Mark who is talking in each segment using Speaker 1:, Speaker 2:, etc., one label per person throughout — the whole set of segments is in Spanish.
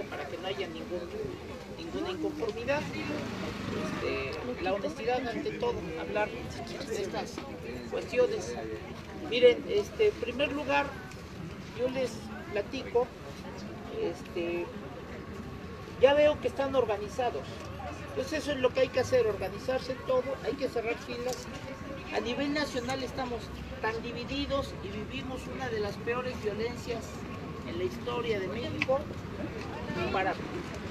Speaker 1: para que no haya ninguna inconformidad. La honestidad ante todo, hablar de estas cuestiones. Miren, en primer lugar, yo les platico, ya veo que están organizados. Entonces eso es lo que hay que hacer, organizarse todo, hay que cerrar filas. A nivel nacional estamos tan divididos y vivimos una de las peores violencias en la historia de México. Imparable.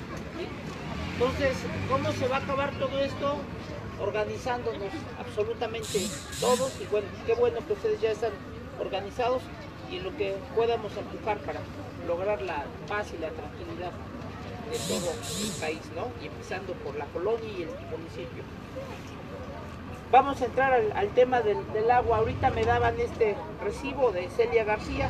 Speaker 1: Entonces, ¿cómo se va a acabar todo esto? Organizándonos absolutamente todos, y bueno, qué bueno que ustedes ya están organizados y lo que podamos empujar para lograr la paz y la tranquilidad de todo el país, ¿no? Y empezando por la colonia y el municipio. Vamos a entrar al tema del agua. Ahorita me daban este recibo de Celia García,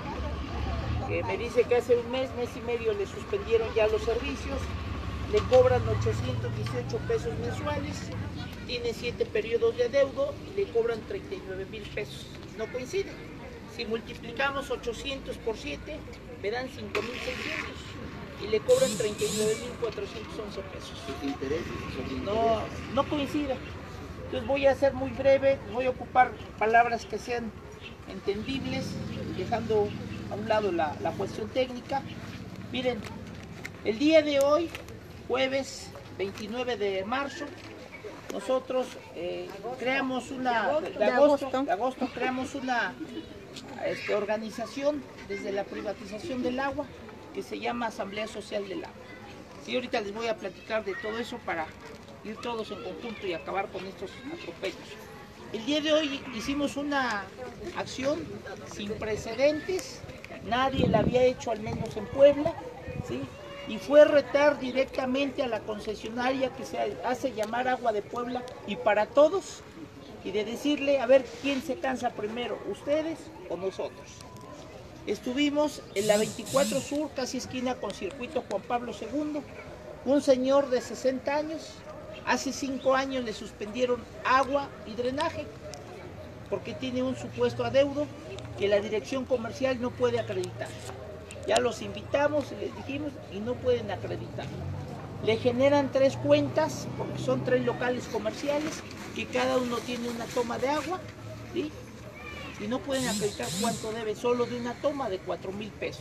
Speaker 1: que me dice que hace un mes y medio le suspendieron ya los servicios, le cobran 818 pesos mensuales, tiene 7 periodos de adeudo y le cobran 39,000 pesos. No coincide. Si multiplicamos 800 por 7, me dan 5,600 y le cobran 39,411 pesos.
Speaker 2: ¿Sus intereses son
Speaker 1: No coincide. Entonces voy a ser muy breve, voy a ocupar palabras que sean entendibles, dejando a un lado la cuestión técnica. Miren, el día de hoy, jueves 29 de marzo, nosotros creamos una, de agosto creamos una organización desde la privatización del agua que se llama Asamblea Social del Agua. Sí, ahorita les voy a platicar de todo eso para ir todos en conjunto y acabar con estos atropellos. El día de hoy hicimos una acción sin precedentes, nadie la había hecho, al menos en Puebla, ¿sí? Y fue retar directamente a la concesionaria que se hace llamar Agua de Puebla y para todos, y de decirle, a ver, ¿quién se cansa primero, ustedes o nosotros? Estuvimos en la 24 Sur, casi esquina con Circuito Juan Pablo II, un señor de 60 años, hace 5 años le suspendieron agua y drenaje, porque tiene un supuesto adeudo que la dirección comercial no puede acreditar. Ya los invitamos y les dijimos y no pueden acreditar. Le generan 3 cuentas, porque son 3 locales comerciales, que cada uno tiene una toma de agua, ¿sí? Y no pueden acreditar cuánto debe, solo de una toma de 4,000 pesos.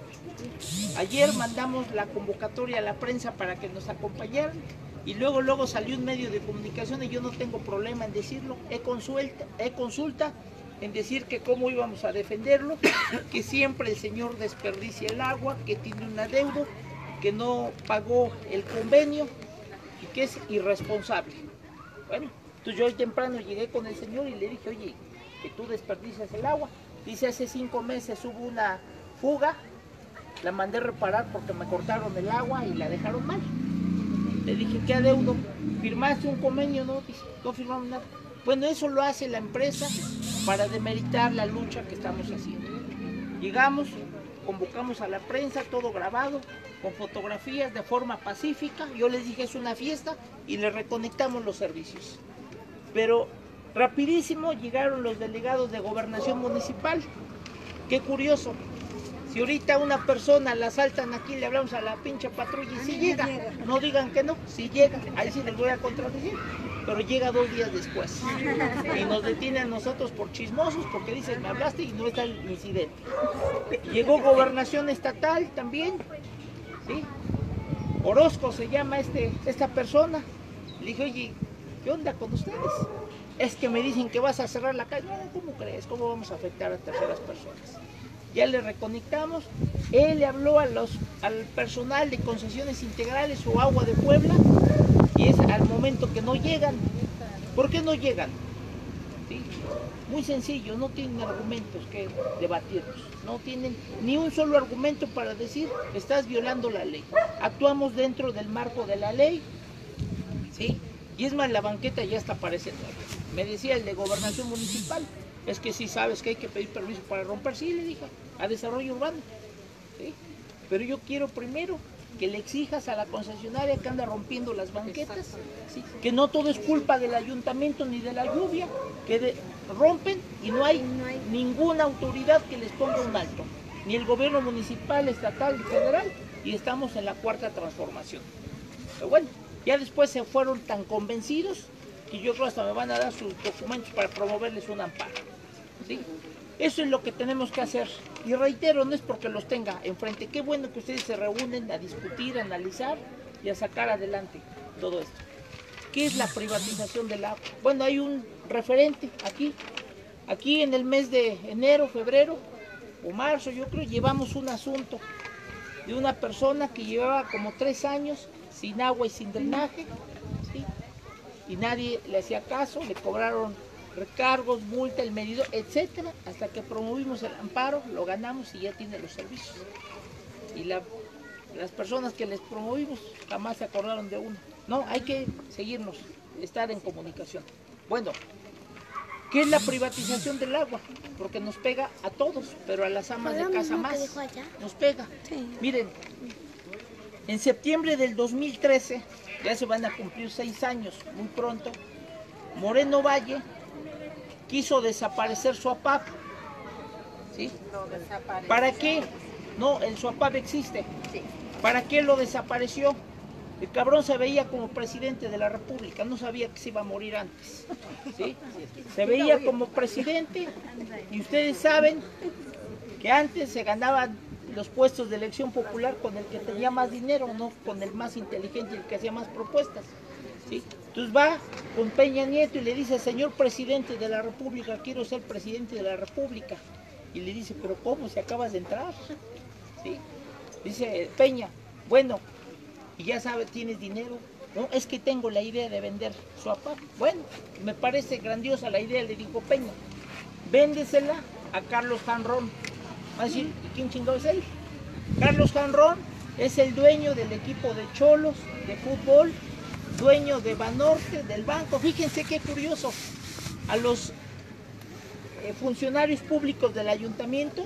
Speaker 1: Ayer mandamos la convocatoria a la prensa para que nos acompañaran y luego salió un medio de comunicación y yo no tengo problema en decirlo, consulta en decir que cómo íbamos a defenderlo, que siempre el señor desperdicia el agua, que tiene un adeudo, que no pagó el convenio y que es irresponsable. Bueno, entonces yo hoy temprano llegué con el señor y le dije, oye, que tú desperdicias el agua. Dice, hace 5 meses hubo una fuga, la mandé reparar porque me cortaron el agua y la dejaron mal. Le dije, ¿qué adeudo? ¿Firmaste un convenio? No, dice, no firmamos nada. Bueno, eso lo hace la empresa para demeritar la lucha que estamos haciendo. Llegamos, convocamos a la prensa, todo grabado, con fotografías de forma pacífica. Yo les dije, es una fiesta y le reconectamos los servicios. Pero rapidísimo llegaron los delegados de Gobernación Municipal. Qué curioso. Si ahorita una persona la asaltan aquí, le hablamos a la pinche patrulla y si llega, no digan que no, si llega, ahí sí les voy a contradecir, pero llega 2 días después y nos detiene a nosotros por chismosos porque dicen, me hablaste y no está el incidente. Llegó Gobernación Estatal también, ¿sí? Orozco se llama esta persona. Le dije, oye, ¿qué onda con ustedes? Es que me dicen que vas a cerrar la calle. No, ¿cómo crees? ¿Cómo vamos a afectar a terceras personas? Ya le reconectamos, él le habló al personal de Concesiones Integrales o Agua de Puebla y es al momento que no llegan. ¿Por qué no llegan? ¿Sí? Muy sencillo, no tienen argumentos que debatirnos, no tienen ni un solo argumento para decir estás violando la ley. Actuamos dentro del marco de la ley, ¿sí? Y es más, la banqueta ya está apareciendo. Me decía el de Gobernación Municipal, es que sí sabes que hay que pedir permiso para romper, sí, le dije, a desarrollo urbano, ¿sí? Pero yo quiero primero que le exijas a la concesionaria que anda rompiendo las banquetas, ¿sí? Que no todo es culpa del ayuntamiento ni de la lluvia, que rompen y no hay ninguna autoridad que les ponga un alto, ni el gobierno municipal, estatal y federal, y estamos en la cuarta transformación. Pero bueno, ya después se fueron tan convencidos que yo creo hasta me van a dar sus documentos para promoverles un amparo, ¿sí? Eso es lo que tenemos que hacer. Y reitero, no es porque los tenga enfrente. Qué bueno que ustedes se reúnen a discutir, a analizar y a sacar adelante todo esto. ¿Qué es la privatización del agua? Bueno, hay un referente aquí. Aquí en el mes de enero, febrero o marzo, yo creo, llevamos un asunto de una persona que llevaba como 3 años sin agua y sin drenaje, ¿sí? Y nadie le hacía caso, le cobraron recargos, multa, el medidor, etcétera, hasta que promovimos el amparo, lo ganamos y ya tiene los servicios. Y las personas que les promovimos jamás se acordaron de uno. No, hay que seguirnos, estar en comunicación. Bueno, ¿qué es la privatización del agua? Porque nos pega a todos, pero a las amas de casa más nos pega. Sí. Miren, en septiembre del 2013, ya se van a cumplir 6 años, muy pronto, Moreno Valle quiso desaparecer su APAP, ¿sí? ¿Para qué? No, el SUAPAP existe. Sí. ¿Para qué lo desapareció? El cabrón se veía como presidente de la República, no sabía que se iba a morir antes, ¿sí? Se veía como presidente y ustedes saben que antes se ganaban los puestos de elección popular con el que tenía más dinero, no con el más inteligente y el que hacía más propuestas, ¿sí? Entonces va con Peña Nieto y le dice, señor presidente de la República, quiero ser presidente de la República. Y le dice, pero ¿cómo? Si acabas de entrar, ¿sí? Dice Peña, bueno, y ya sabes, tienes dinero. No, es que tengo la idea de vender su APAP. Bueno, me parece grandiosa la idea, le dijo Peña. Véndesela a Carlos Hanron. Va a decir, ¿y quién chingado es él? Carlos Hanron es el dueño del equipo de Cholos, de fútbol, dueño de Banorte, del banco. Fíjense qué curioso. A los funcionarios públicos del ayuntamiento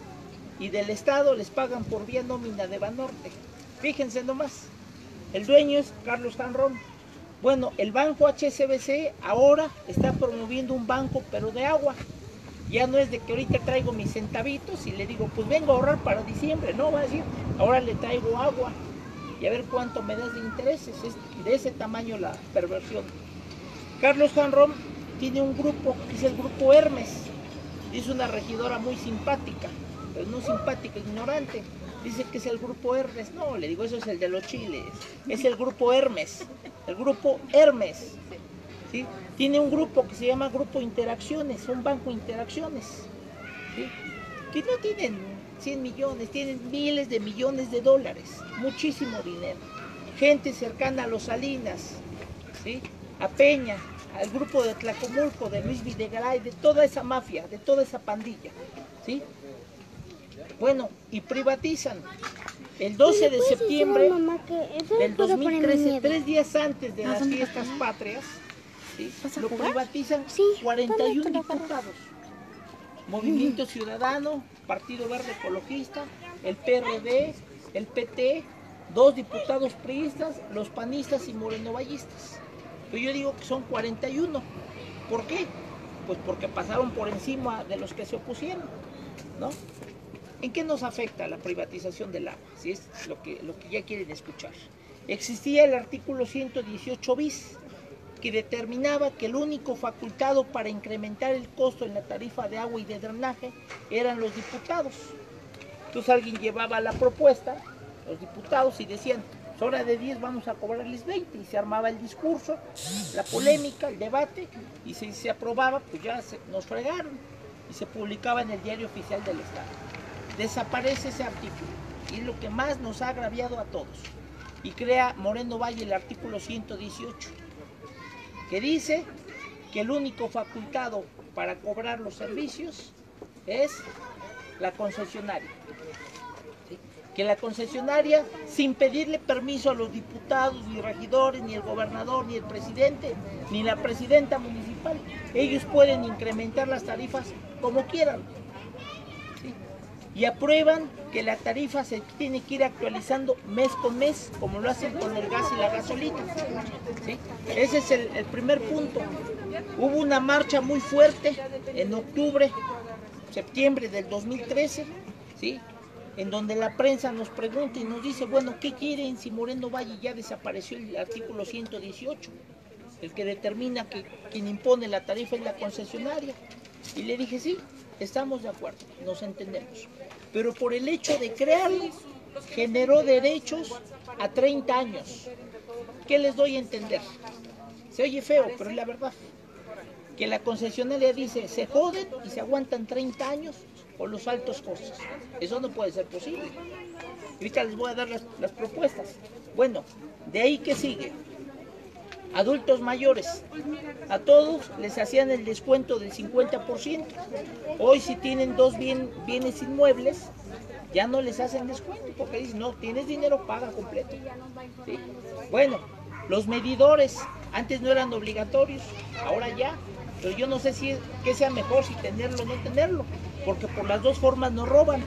Speaker 1: y del estado les pagan por vía nómina de Banorte. Fíjense nomás. El dueño es Carlos Hanron. Bueno, el banco HSBC ahora está promoviendo un banco, pero de agua. Ya no es de que ahorita traigo mis centavitos y le digo, pues vengo a ahorrar para diciembre. No, va a decir, ahora le traigo agua y a ver cuánto me das de intereses. Es de ese tamaño la perversión. Carlos Hanron tiene un grupo, que es el grupo Hermes. Es una regidora muy simpática, pero no simpática, ignorante. Dice que es el grupo Hermes. No, le digo, eso es el de los chiles. Es el grupo Hermes. El grupo Hermes. ¿Sí? Tiene un grupo que se llama Grupo Interacciones, un banco Interacciones. ¿Sí? Que no tienen 100 millones, tienen miles de millones de dólares. Muchísimo dinero. Gente cercana a los Salinas, ¿sí? A Peña, al grupo de Tlacomulco, de Luis Videgaray, de toda esa mafia, de toda esa pandilla. ¿Sí? Bueno, y privatizan. El 12 de septiembre del 2013, 3 días antes de las fiestas patrias, ¿sí? Lo privatizan 41 diputados. Movimiento Ciudadano, Partido Verde Ecologista, el PRD, el PT, 2 diputados priistas, los panistas y morenovallistas. Pero yo digo que son 41. ¿Por qué? Pues porque pasaron por encima de los que se opusieron, ¿no? ¿En qué nos afecta la privatización del agua? Si es lo que ya quieren escuchar. Existía el artículo 118 bis, que determinaba que el único facultado para incrementar el costo en la tarifa de agua y de drenaje eran los diputados. Entonces alguien llevaba la propuesta, los diputados, y decían, hora de 10 vamos a cobrarles 20, y se armaba el discurso, la polémica, el debate, y si se aprobaba, pues ya nos fregaron, y se publicaba en el Diario Oficial del Estado. Desaparece ese artículo, y es lo que más nos ha agraviado a todos, y crea Moreno Valle el artículo 118, que dice que el único facultado para cobrar los servicios es la concesionaria. ¿Sí? Que la concesionaria, sin pedirle permiso a los diputados, ni regidores, ni el gobernador, ni el presidente, ni la presidenta municipal, ellos pueden incrementar las tarifas como quieran. ¿Sí? Y aprueban que la tarifa se tiene que ir actualizando mes con mes, como lo hacen con el gas y la gasolina. ¿Sí? Ese es el primer punto. Hubo una marcha muy fuerte en octubre, septiembre del 2013, ¿sí? en donde la prensa nos pregunta y nos dice, bueno, ¿qué quieren si Moreno Valle ya desapareció el artículo 118? El que determina que quien impone la tarifa es la concesionaria. Y le dije, sí, estamos de acuerdo, nos entendemos. Pero por el hecho de crearlo, generó derechos a 30 años. ¿Qué les doy a entender? Se oye feo, pero es la verdad. Que la concesionaria dice, se joden y se aguantan 30 años por los altos costos. Eso no puede ser posible. Ahorita les voy a dar las propuestas. Bueno, de ahí que sigue. Adultos mayores, a todos les hacían el descuento del 50%. Hoy si tienen dos bienes inmuebles, ya no les hacen descuento, porque dicen, no, tienes dinero, paga completo. ¿Sí? Bueno, los medidores, antes no eran obligatorios, ahora ya. Pero yo no sé si que sea mejor, si tenerlo o no tenerlo, porque por las dos formas nos roban.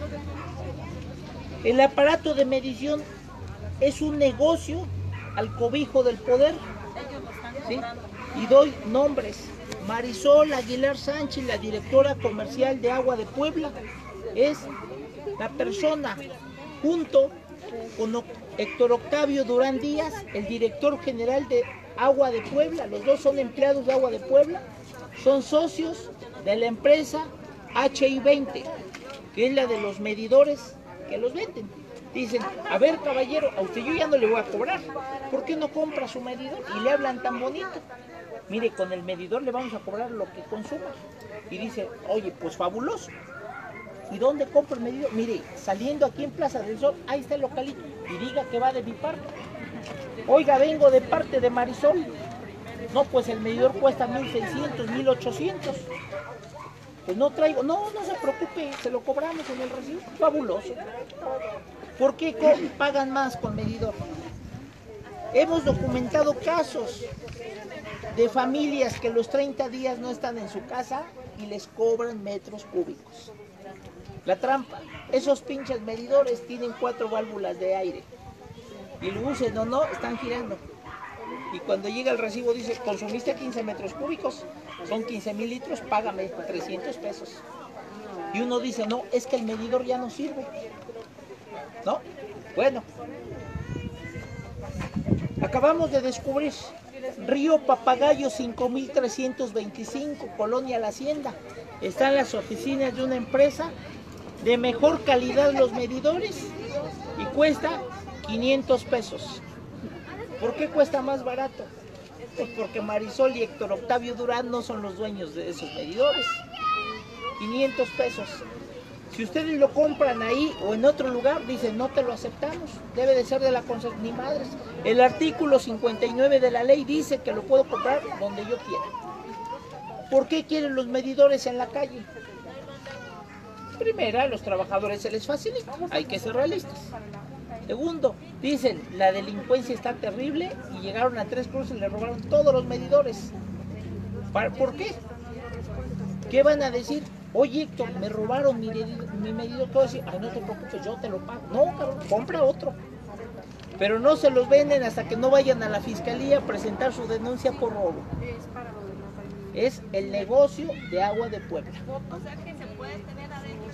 Speaker 1: El aparato de medición es un negocio al cobijo del poder. ¿Sí? Y doy nombres. Marisol Aguilar Sánchez, la directora comercial de Agua de Puebla, es la persona, junto con Héctor Octavio Durán Díaz, el director general de Agua de Puebla. Los dos son empleados de Agua de Puebla, son socios de la empresa HI20, que es la de los medidores que los venden. Dicen, a ver caballero, a usted yo ya no le voy a cobrar, ¿por qué no compra su medidor? Y le hablan tan bonito. Mire, con el medidor le vamos a cobrar lo que consuma. Y dice, oye, pues fabuloso. ¿Y dónde compro el medidor? Mire, saliendo aquí en Plaza del Sol, ahí está el localito. Y diga que va de mi parte. Oiga, vengo de parte de Marisol. No, pues el medidor cuesta 1,600, 1,800. Pues no traigo, no se preocupe, se lo cobramos en el recibo. Fabuloso. ¿Por qué pagan más con medidor? Hemos documentado casos de familias que los 30 días no están en su casa y les cobran metros cúbicos. La trampa, esos pinches medidores tienen 4 válvulas de aire y lo usen o no, están girando. Y cuando llega el recibo dice, consumiste 15 metros cúbicos, son 15,000 litros, págame 300 pesos. Y uno dice, no, es que el medidor ya no sirve. ¿No? Bueno. Acabamos de descubrir Río Papagayo 5325, Colonia La Hacienda. Están las oficinas de una empresa de mejor calidad los medidores y cuesta 500 pesos. ¿Por qué cuesta más barato? Pues porque Marisol y Héctor Octavio Durán no son los dueños de esos medidores. 500 pesos. Si ustedes lo compran ahí o en otro lugar, dicen, no te lo aceptamos, debe de ser de la concesionaria. Ni madres. El artículo 59 de la ley dice que lo puedo comprar donde yo quiera. ¿Por qué quieren los medidores en la calle? Primera, a los trabajadores se les facilita, hay que ser realistas. Segundo, dicen, la delincuencia está terrible y llegaron a 3 cruces y le robaron todos los medidores. ¿Por qué? ¿Qué van a decir? Oye, Héctor, me robaron mi medidor. ¿Qué voy a decir? Ay, no te preocupes, yo te lo pago. No, cabrón, compra otro. Pero no se los venden hasta que no vayan a la fiscalía a presentar su denuncia por robo. Es el negocio de Agua de Puebla.
Speaker 2: O sea que se puede tener adentro.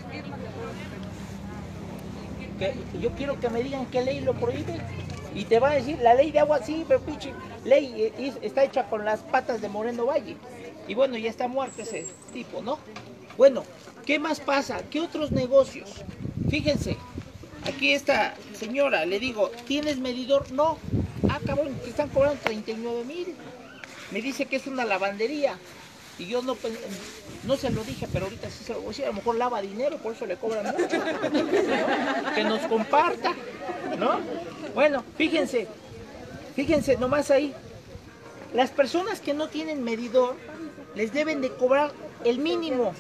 Speaker 1: Yo quiero que me digan qué ley lo prohíbe. Y te va a decir, la ley de agua, sí, pero pinche ley está hecha con las patas de Moreno Valle. Y bueno, ya está muerto ese tipo, ¿no? Bueno, ¿qué más pasa? ¿Qué otros negocios? Fíjense, aquí esta señora, le digo, ¿tienes medidor? No. Ah, cabrón, te están cobrando 39,000. Me dice que es una lavandería. Y yo no se lo dije, pero ahorita sí se lo voy a decir. A lo mejor lava dinero, por eso le cobran mucho. ¿No? Que nos comparta, ¿no? Bueno, fíjense nomás ahí. Las personas que no tienen medidor les deben de cobrar el mínimo.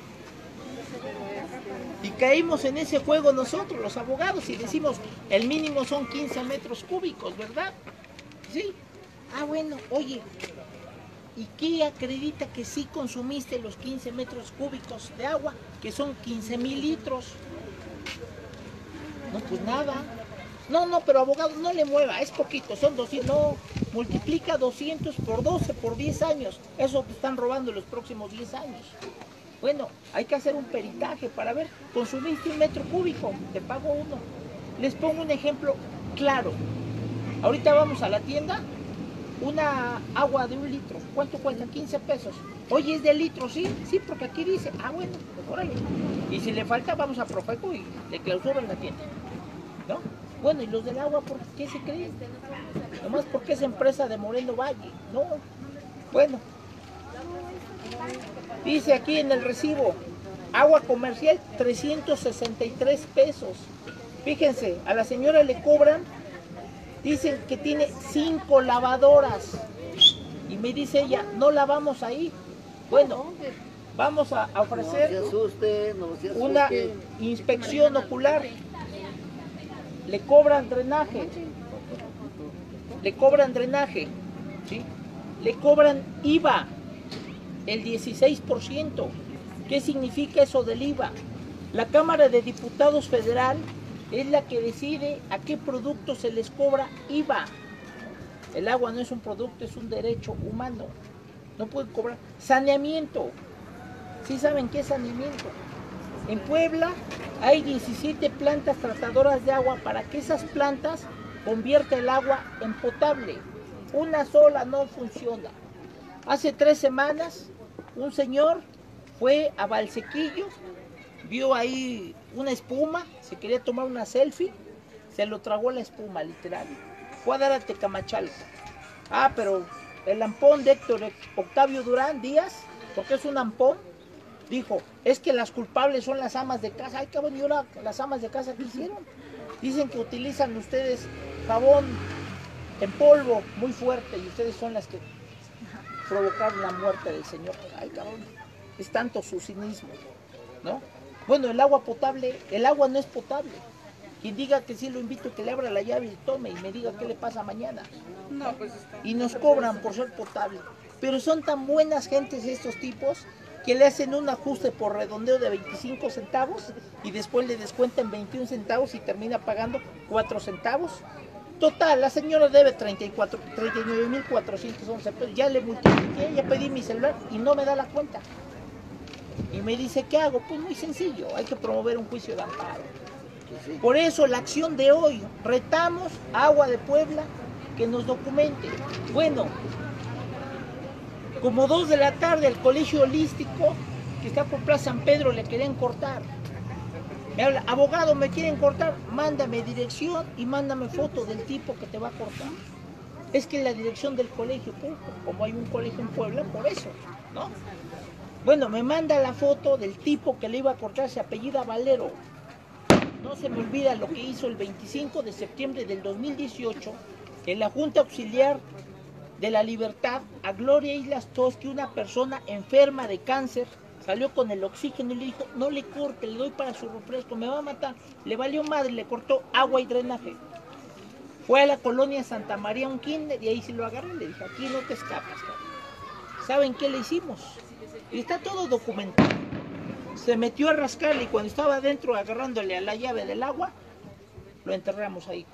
Speaker 1: Y caímos en ese juego nosotros, los abogados, y decimos, el mínimo son 15 metros cúbicos, ¿verdad? Sí. Ah, bueno, oye, ¿y qué acredita que sí consumiste los 15 metros cúbicos de agua, que son 15,000 litros? No, pues nada. No, pero abogado, no le mueva, es poquito, son 200, no, multiplica 200 por 12, por 10 años. Eso te están robando en los próximos 10 años. Bueno, hay que hacer un peritaje para ver, consumiste 1 metro cúbico, te pago 1. Les pongo un ejemplo claro. Ahorita vamos a la tienda, una agua de 1 litro, ¿cuánto cuesta? 15 pesos. Oye, es de litro, sí, sí, porque aquí dice, bueno, pues órale. Y si le falta, vamos a Profeco y le clausuran la tienda, ¿no? Bueno, ¿y los del agua por qué se creen? Nomás porque es empresa de Moreno Valle, ¿no? Bueno, dice aquí en el recibo, agua comercial 363 pesos. Fíjense, a la señora le cobran, dicen que tiene 5 lavadoras. Y me dice ella, no lavamos ahí. Bueno, vamos a ofrecer una inspección ocular. Le cobran drenaje. ¿Sí? Le cobran IVA, el 16%. ¿Qué significa eso del IVA? La Cámara de Diputados Federal es la que decide a qué productos se les cobra IVA. El agua no es un producto, es un derecho humano. No pueden cobrar. Saneamiento. ¿Sí saben qué es saneamiento? En Puebla hay 17 plantas tratadoras de agua para que esas plantas conviertan el agua en potable. Una sola no funciona. Hace 3 semanas un señor fue a Valsequillo, vio ahí una espuma, se quería tomar una selfie, se lo tragó la espuma, literal. Fue a dar a Tecamachalco. Pero el ampón de Héctor Octavio Durán Díaz, porque es un ampón, dijo, es que las culpables son las amas de casa. Ay, cabrón, ¿y ahora las amas de casa qué hicieron? Dicen que utilizan ustedes jabón en polvo muy fuerte y ustedes son las que provocaron la muerte del señor. Ay, cabrón, es tanto su cinismo, ¿no? Bueno, el agua potable, el agua no es potable. Quien diga que sí, lo invito a que le abra la llave y tome y me diga qué le pasa mañana. No, pues y nos cobran por ser potable. Pero son tan buenas gentes estos tipos que le hacen un ajuste por redondeo de 25 centavos y después le descuentan 21 centavos y termina pagando 4 centavos. Total, la señora debe 39.411 pesos. Ya le multipliqué, ya pedí mi celular y no me da la cuenta. Y me dice, ¿qué hago? Pues muy sencillo, hay que promover un juicio de amparo. Por eso la acción de hoy, retamos a Agua de Puebla que nos documente. Bueno, como 2 de la tarde el colegio holístico que está por Plaza San Pedro le querían cortar. Me habla, abogado, me quieren cortar, mándame dirección y mándame foto del tipo que te va a cortar. Es que la dirección del colegio, como hay un colegio en Puebla, por eso, ¿no? Bueno, me manda la foto del tipo que le iba a cortar, se apellida Valero. No se me olvida lo que hizo el 25 de septiembre del 2018 en la Junta Auxiliar de la Libertad a Gloria Islas Toschi, una persona enferma de cáncer, salió con el oxígeno y le dijo, no le corte, le doy para su refresco, me va a matar. Le valió madre, le cortó agua y drenaje. Fue a la colonia Santa María, un kinder, y ahí sí lo agarré, le dije, aquí no te escapas, cabrón. ¿Saben qué le hicimos? Y está todo documentado. Se metió a rascarle y cuando estaba adentro agarrándole a la llave del agua, lo enterramos ahí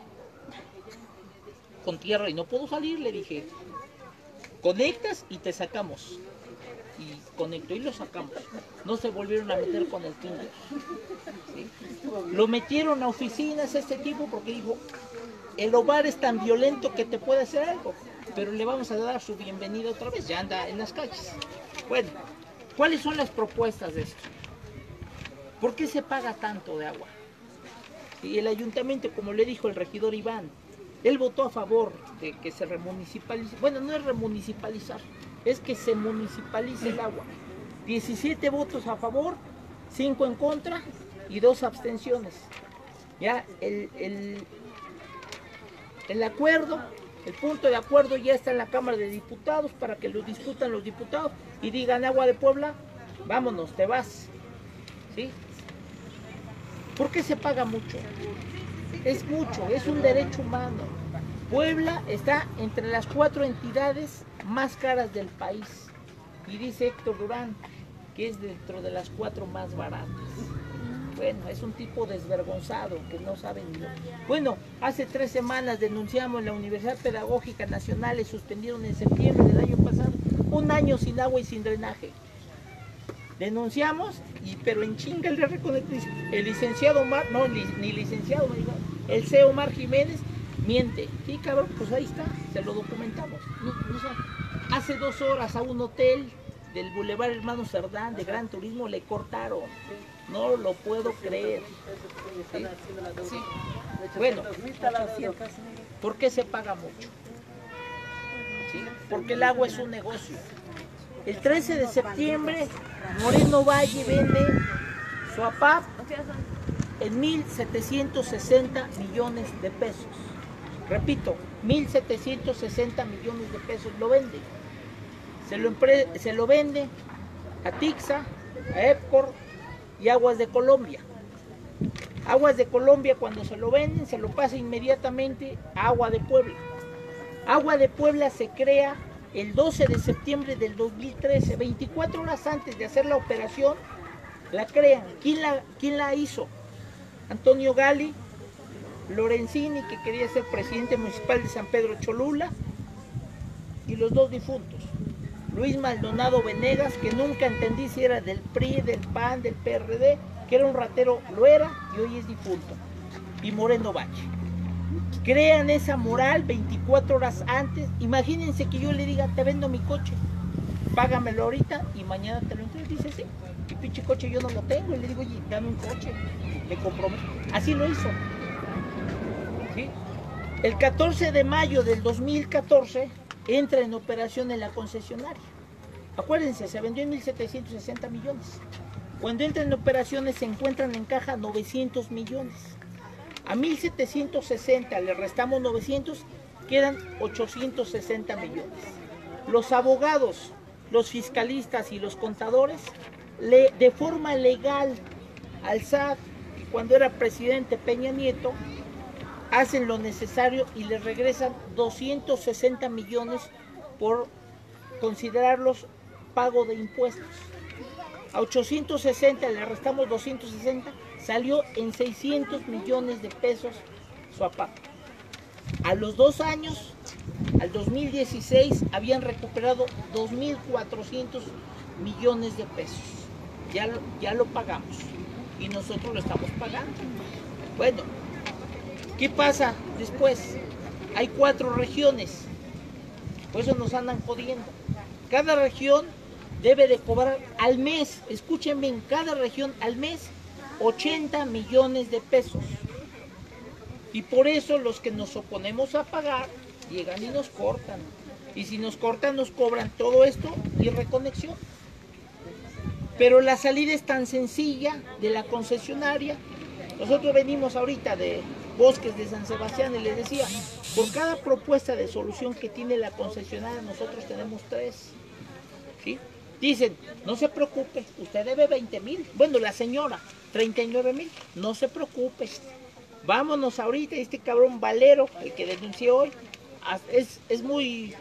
Speaker 1: con tierra y no puedo salir, le dije, conectas y te sacamos. Y conectó y lo sacamos. No se volvieron a meter con el kinder. ¿Sí? Lo metieron a oficinas este tipo porque dijo, el hogar es tan violento que te puede hacer algo, pero le vamos a dar su bienvenida otra vez, ya anda en las calles. Bueno, ¿cuáles son las propuestas de esto? ¿Por qué se paga tanto de agua? Y el ayuntamiento, como le dijo el regidor Iván, él votó a favor de que se remunicipalice. Bueno, no es remunicipalizar, es que se municipalice el agua. 17 votos a favor, 5 en contra y 2 abstenciones. Ya el acuerdo, el punto de acuerdo ya está en la Cámara de Diputados para que lo discutan los diputados y digan, Agua de Puebla, vámonos, te vas. ¿Sí? ¿Por qué se paga mucho? Es mucho, es un derecho humano. Puebla está entre las 4 entidades más caras del país. Y dice Héctor Durán que es dentro de las 4 más baratas. Bueno, es un tipo desvergonzado que no sabe ni lo... Bueno, hace 3 semanas denunciamos en la Universidad Pedagógica Nacional y suspendieron en septiembre del año pasado 1 año sin agua y sin drenaje. Denunciamos, pero en chinga el licenciado Omar, no, ni licenciado, me dijo, el CEO Omar Jiménez miente. Sí, cabrón, pues ahí está, se lo documentamos. Hace 2 horas a un hotel del Boulevard Hermano Cerdán de Gran Turismo le cortaron. No lo puedo creer. ¿Sí? Sí. Bueno, ¿por qué se paga mucho? ¿Sí? Porque el agua es un negocio. El 13 de septiembre, Moreno Valle vende su APAP en 1.760 millones de pesos. Repito, 1.760 millones de pesos lo vende. Se lo vende a Tixa, a EPCOR y Aguas de Colombia. Aguas de Colombia, cuando se lo venden, se lo pasa inmediatamente a Agua de Puebla. Agua de Puebla se crea el 12 de septiembre del 2013, 24 horas antes de hacer la operación, la crean. ¿Quién la hizo? Antonio Gali, Lorenzini, que quería ser presidente municipal de San Pedro Cholula, y los dos difuntos. Luis Maldonado Venegas, que nunca entendí si era del PRI, del PAN, del PRD, que era un ratero, lo era y hoy es difunto. Y Moreno Valle. Crean esa moral 24 horas antes. Imagínense que yo le diga, te vendo mi coche, págamelo ahorita y mañana te lo entrego. Dice, sí, mi pinche coche yo no lo tengo. Y le digo, oye, dame un coche, me comprometo. Así lo hizo. ¿Sí? El 14 de mayo del 2014 entra en operación en la concesionaria. Acuérdense, se vendió en 1.760 millones. Cuando entra en operaciones se encuentran en caja 900 millones. A 1.760 le restamos 900, quedan 860 millones. Los abogados, los fiscalistas y los contadores, de forma legal al SAT, cuando era presidente Peña Nieto, hacen lo necesario y le regresan 260 millones por considerarlos pago de impuestos. A 860 le restamos 260, salió en 600 millones de pesos su APAP. A los 2 años, al 2016, habían recuperado 2.400 millones de pesos. Ya lo pagamos y nosotros lo estamos pagando. Bueno, ¿qué pasa después? Hay 4 regiones, por eso nos andan jodiendo. Cada región debe de cobrar al mes, escuchen bien, cada región al mes 80 millones de pesos. Y por eso los que nos oponemos a pagar llegan y nos cortan. Y si nos cortan nos cobran todo esto y reconexión. Pero la salida es tan sencilla de la concesionaria. Nosotros venimos ahorita de Bosques de San Sebastián y les decía, por cada propuesta de solución que tiene la concesionaria nosotros tenemos 3. ¿Sí? Dicen, no se preocupe, usted debe 20,000. Bueno, la señora, 39,000. No se preocupe. Vámonos ahorita, este cabrón Valero, el que denuncié hoy, es muy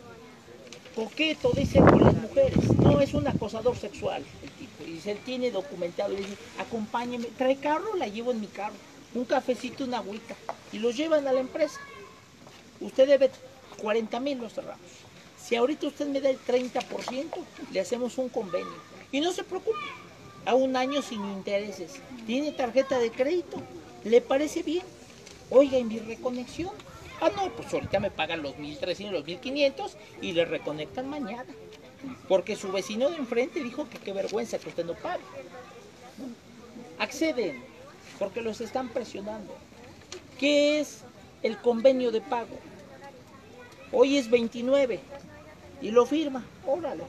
Speaker 1: coqueto, dice, con las mujeres. No, es un acosador sexual el tipo. Y se tiene documentado. Y dice, acompáñeme, trae carro, la llevo en mi carro. Un cafecito, una agüita. Y los llevan a la empresa. Usted debe 40,000, lo cerramos. Si ahorita usted me da el 30%, le hacemos un convenio. Y no se preocupe, a 1 año sin intereses. ¿Tiene tarjeta de crédito? ¿Le parece bien? Oiga, ¿y mi reconexión? Ah, no, pues ahorita me pagan los 1.300, los 1.500 y le reconectan mañana. Porque su vecino de enfrente dijo que qué vergüenza que usted no pague. Acceden, porque los están presionando. ¿Qué es el convenio de pago? Hoy es 29 y lo firma, órale.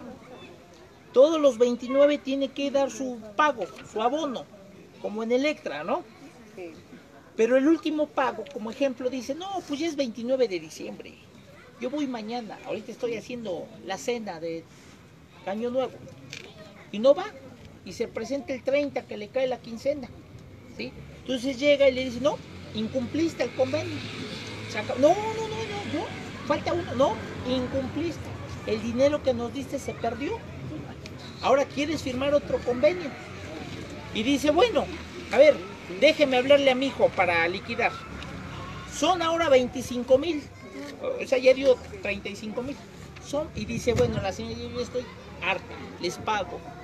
Speaker 1: Todos los 29 tiene que dar su pago, su abono, como en Electra, ¿no? Pero el último pago, como ejemplo, dice, no, pues ya es 29 de diciembre. Yo voy mañana, ahorita estoy haciendo la cena de Año Nuevo. Y no va, y se presenta el 30 que le cae la quincena, ¿sí? Entonces llega y le dice, no, incumpliste el convenio. No, falta uno, no, incumpliste. El dinero que nos diste se perdió. Ahora quieres firmar otro convenio. Y dice, bueno, a ver, déjeme hablarle a mi hijo para liquidar. Son ahora 25,000. O sea, ya dio 35,000. Y dice, bueno, la señora, yo estoy harta, les pago.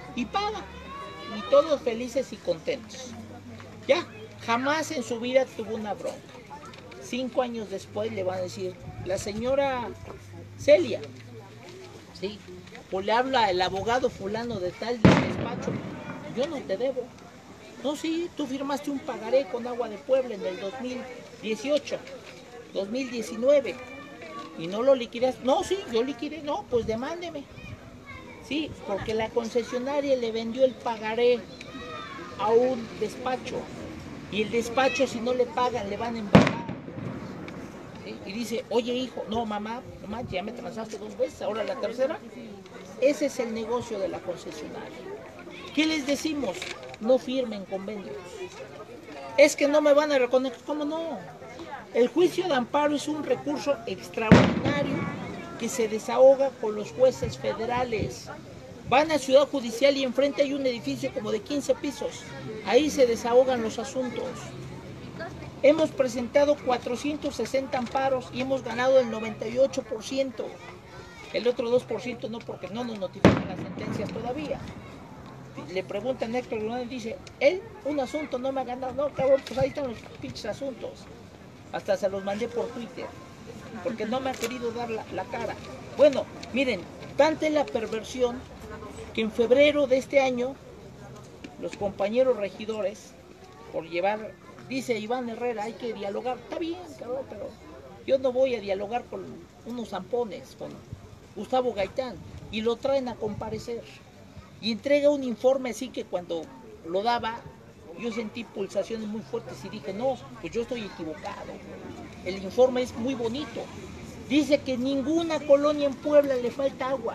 Speaker 1: y paga. Y todos felices y contentos. Ya, jamás en su vida tuvo una bronca. 5 años después le van a decir, la señora Celia, ¿sí? O le habla el abogado fulano de tal del despacho, yo no te debo. No, sí, tú firmaste un pagaré con Agua de Puebla en el 2018, 2019, y no lo liquidaste. No, sí, yo liquidé, no, pues demándeme. Sí, porque la concesionaria le vendió el pagaré a un despacho, y el despacho si no le pagan le van a embargar. ¿Sí? Y dice, oye hijo, no mamá, ya me transaste 2 veces, ahora la tercera. Ese es el negocio de la concesionaria. ¿Qué les decimos? No firmen convenios. Es que no me van a reconocer. ¿Cómo no? El juicio de amparo es un recurso extraordinario que se desahoga con los jueces federales. Van a Ciudad Judicial y enfrente hay un edificio como de 15 pisos. Ahí se desahogan los asuntos. Hemos presentado 460 amparos y hemos ganado el 98%. El otro 2% no, porque no nos notifican las sentencias todavía. Le preguntan a Héctor Hernández, dice, él un asunto no me ha ganado. No, cabrón, pues ahí están los pinches asuntos. Hasta se los mandé por Twitter, porque no me ha querido dar la cara. Bueno, miren, tanta es la perversión que en febrero de este año, los compañeros regidores, por llevar, dice Iván Herrera, hay que dialogar. Está bien, cabrón, pero yo no voy a dialogar con unos zampones, con Gustavo Gaitán, y lo traen a comparecer. Y entrega un informe así que cuando lo daba, yo sentí pulsaciones muy fuertes y dije, no, pues yo estoy equivocado. El informe es muy bonito. Dice que ninguna colonia en Puebla le falta agua.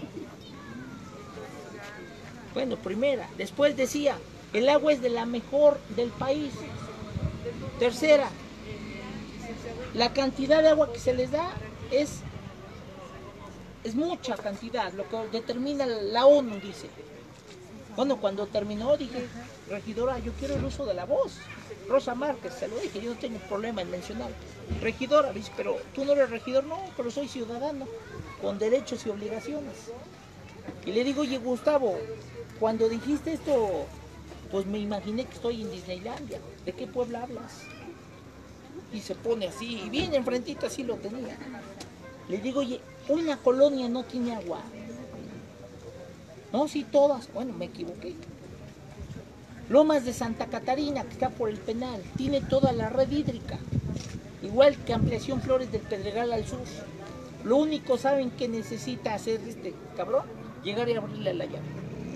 Speaker 1: Bueno, primera. Después decía, el agua es de la mejor del país. Tercera, la cantidad de agua que se les da es mucha cantidad, lo que determina la ONU, dice. Bueno, cuando terminó dije, regidora, yo quiero el uso de la voz. Rosa Márquez, se lo dije, yo no tengo problema en mencionar. Regidora, dice, pero tú no eres regidor, no, pero soy ciudadano, con derechos y obligaciones. Y le digo, oye Gustavo, cuando dijiste esto, pues me imaginé que estoy en Disneylandia. ¿De qué Puebla hablas? Y se pone así, y bien enfrentito así lo tenía. Le digo, oye, una colonia no tiene agua. No, sí, todas. Bueno, me equivoqué. Lomas de Santa Catarina, que está por el Penal, tiene toda la red hídrica. Igual que Ampliación Flores del Pedregal al sur. Lo único, ¿saben qué necesita hacer este cabrón? Llegar y abrirle a la llave.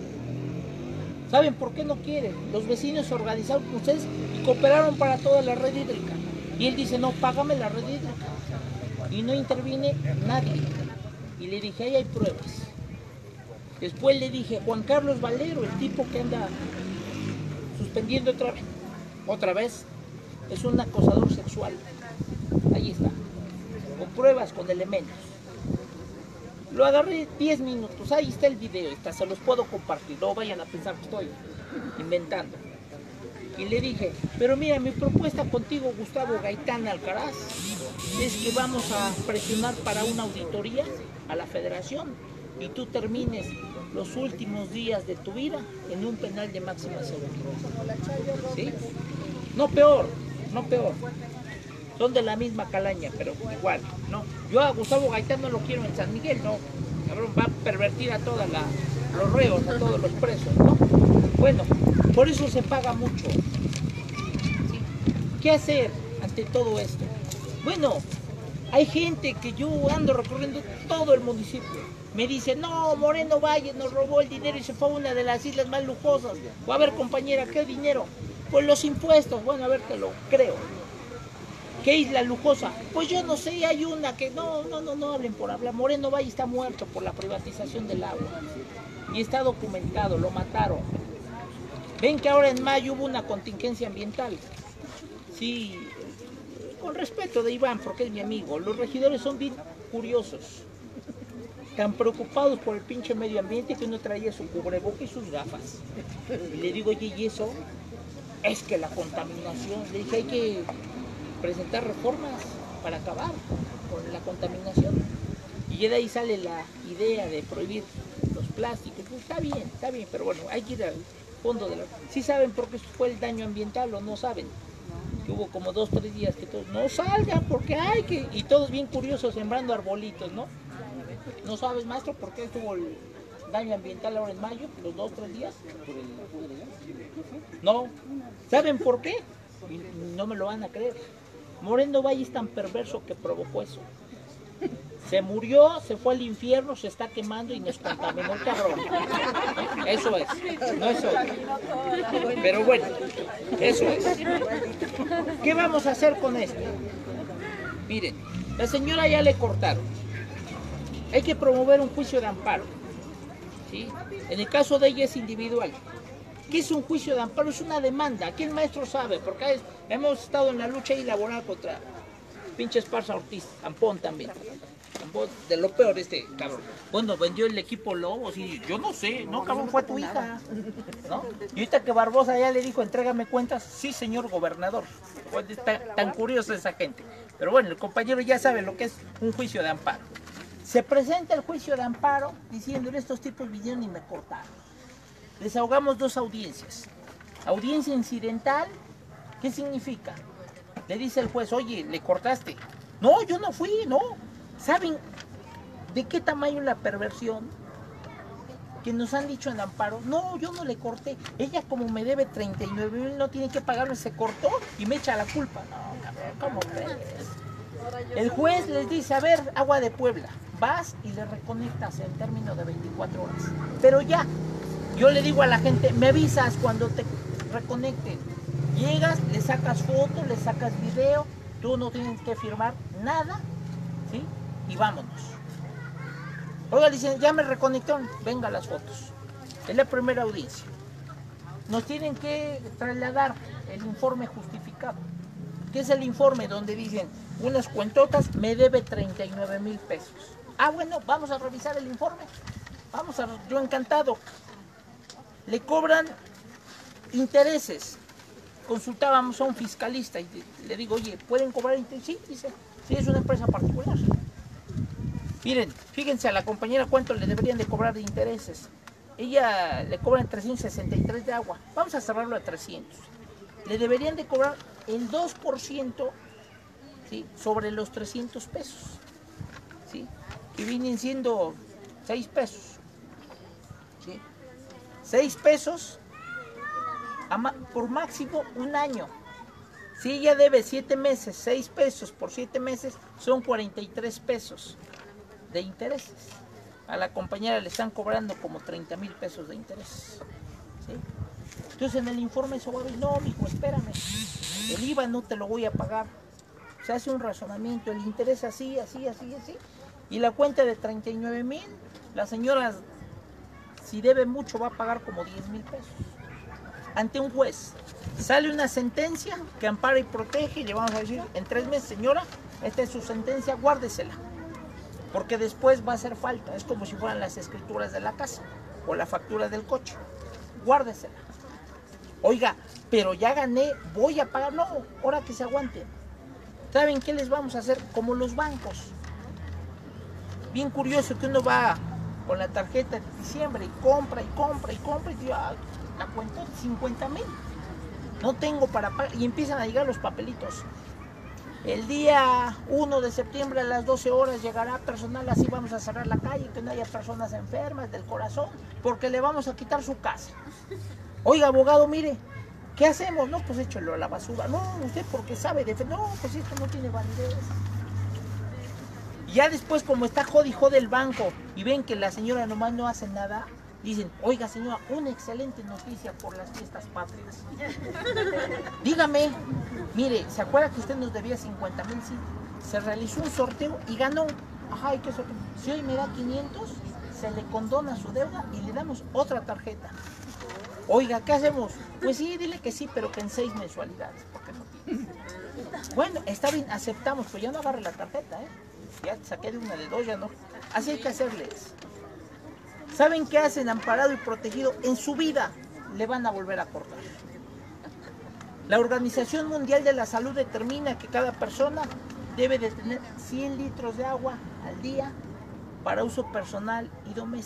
Speaker 1: ¿Saben por qué no quiere? Los vecinos se organizaron con ustedes y cooperaron para toda la red hídrica. Y él dice, no, págame la red hídrica. Y no interviene nadie. Y le dije, ahí hay pruebas. Después le dije, Juan Carlos Valero, el tipo que anda suspendiendo otra vez, es un acosador sexual. Ahí está, con pruebas, con elementos. Lo agarré 10 minutos, ahí está el video, se los puedo compartir, no vayan a pensar que estoy inventando. Y le dije, pero mira, mi propuesta contigo, Gustavo Gaitán Alcaraz, es que vamos a presionar para una auditoría a la federación y tú termines los últimos días de tu vida en un penal de máxima seguridad. ¿Sí? No peor, no peor. Son de la misma calaña, pero igual, ¿no? Yo a Gustavo Gaitán no lo quiero en San Miguel, no. Cabrón, va a pervertir a todos los reos, a todos los presos, ¿no? Bueno, por eso se paga mucho. ¿Sí? ¿Qué hacer ante todo esto? Bueno, hay gente que yo ando recorriendo todo el municipio. Me dice, no, Moreno Valle nos robó el dinero y se fue a una de las islas más lujosas. O a ver, compañera, ¿qué dinero? Pues los impuestos. Bueno, a ver, te lo creo. ¿Qué isla lujosa? Pues yo no sé, hay una que no hablen por hablar. Moreno Valle está muerto por la privatización del agua. Y está documentado, lo mataron. Ven que ahora en mayo hubo una contingencia ambiental. Sí, con respeto de Iván, porque es mi amigo. Los regidores son bien curiosos. Tan preocupados por el pinche medio ambiente que uno traía su cubreboca y sus gafas. Y le digo, oye, ¿y eso? Es que la contaminación. Le dije, hay que presentar reformas para acabar con la contaminación. Y de ahí sale la idea de prohibir los plástico. Pues está bien, pero bueno, hay que ir al fondo de la... ¿Sí saben por qué fue el daño ambiental o no saben? Que hubo como 2 o 3 días que todos, no salgan porque hay que... Y todos bien curiosos sembrando arbolitos, ¿no? ¿No sabes, maestro, por qué estuvo el daño ambiental ahora en mayo, los 2 o 3 días? No. ¿Saben por qué? Y no me lo van a creer. Moreno Valle es tan perverso que provocó eso. Se murió, se fue al infierno, se está quemando y nos contaminó el cabrón. Eso es, no es otro. Pero bueno, eso es. ¿Qué vamos a hacer con esto? Miren, la señora ya le cortaron. Hay que promover un juicio de amparo, ¿sí? En el caso de ella es individual. ¿Qué es un juicio de amparo? Es una demanda. Aquí el maestro sabe, porque hemos estado en la lucha y laboral contra pinche Esparza Ortiz, Ampón también. Ampón, de lo peor cabrón. Bueno, vendió el equipo Lobos y yo no sé, no, cabrón, fue tu hija, ¿no? Y ahorita que Barbosa ya le dijo, entrégame cuentas, sí, señor gobernador. Pues, tan curiosa esa gente. Pero bueno, el compañero ya sabe lo que es un juicio de amparo. Se presenta el juicio de amparo diciendo, estos tipos vinieron y me cortaron. Desahogamos 2 audiencias. Audiencia incidental, ¿qué significa? Le dice el juez, oye, le cortaste. No, yo no fui, no. ¿Saben de qué tamaño la perversión? Que nos han dicho en amparo, no, yo no le corté. Ella como me debe 39,000, no tiene que pagarme, se cortó y me echa la culpa. No, cabrón, ¿cómo crees? El juez les dice, a ver, Agua de Puebla, vas y le reconectas en término de 24 horas. Pero ya, yo le digo a la gente, me avisas cuando te reconecten. Llegas, le sacas fotos, le sacas video, tú no tienes que firmar nada, ¿sí? Y vámonos. Oiga, dicen, ya me reconectaron, venga las fotos. Es la primera audiencia. Nos tienen que trasladar el informe justificado. ¿Qué es el informe? Donde dicen, unas cuentotas, me debe 39,000 pesos. Ah, bueno, vamos a revisar el informe. Yo encantado. Le cobran intereses. Consultábamos a un fiscalista y le digo, oye, ¿pueden cobrar intereses? Sí, dice, sí, es una empresa particular. Miren, fíjense a la compañera cuánto le deberían de cobrar de intereses. Ella le cobran 363 de agua. Vamos a cerrarlo a 300. Le deberían de cobrar el 2%, ¿sí?, sobre los 300 pesos. ¿Sí? Que vienen siendo 6 pesos. ¿Sí? 6 pesos por máximo un año. Si ella debe 7 meses, 6 pesos por 7 meses, son 43 pesos de intereses. A la compañera le están cobrando como 30,000 pesos de intereses. ¿Sí? Entonces en el informe eso va a decir, no, mijo, espérame, el IVA no te lo voy a pagar. Se hace un razonamiento, el interés así, así, así, así. Y la cuenta de 39,000, la señora, si debe mucho, va a pagar como 10,000 pesos. Ante un juez, sale una sentencia que ampara y protege y le vamos a decir, en 3 meses, señora, esta es su sentencia, guárdesela. Porque después va a hacer falta, es como si fueran las escrituras de la casa o la factura del coche. Guárdesela. Oiga, pero ya gané, voy a pagar. No, ahora que se aguanten. ¿Saben qué les vamos a hacer? Como los bancos. Bien curioso que uno va con la tarjeta de diciembre y compra y compra y compra y dice, la cuenta 50,000. No tengo para pagar. Y empiezan a llegar los papelitos. El día 1 de septiembre a las 12 horas llegará personal, así vamos a cerrar la calle, que no haya personas enfermas del corazón, porque le vamos a quitar su casa. Oiga, abogado, mire, ¿qué hacemos? No, pues échelo a la basura. No, usted porque sabe de... No, pues esto no tiene validez. Y ya después, como está jode y jode el banco, y ven que la señora nomás no hace nada, dicen, oiga señora, una excelente noticia por las fiestas patrias. Dígame, mire, ¿se acuerda que usted nos debía 50,000? Sí, se realizó un sorteo y ganó. Ajá, ¿y qué sorteo? Si hoy me da 500, se le condona su deuda y le damos otra tarjeta. Oiga, ¿qué hacemos? Pues sí, dile que sí, pero que en 6 mensualidades, porque no tiene. Bueno, está bien, aceptamos, pues ya no agarre la tarjeta, ¿eh? Ya saqué de una, de 2, ya no. Así hay que hacerles. ¿Saben qué hacen amparado y protegido? En su vida le van a volver a cortar. La Organización Mundial de la Salud determina que cada persona debe de tener 100 litros de agua al día para uso personal y doméstico.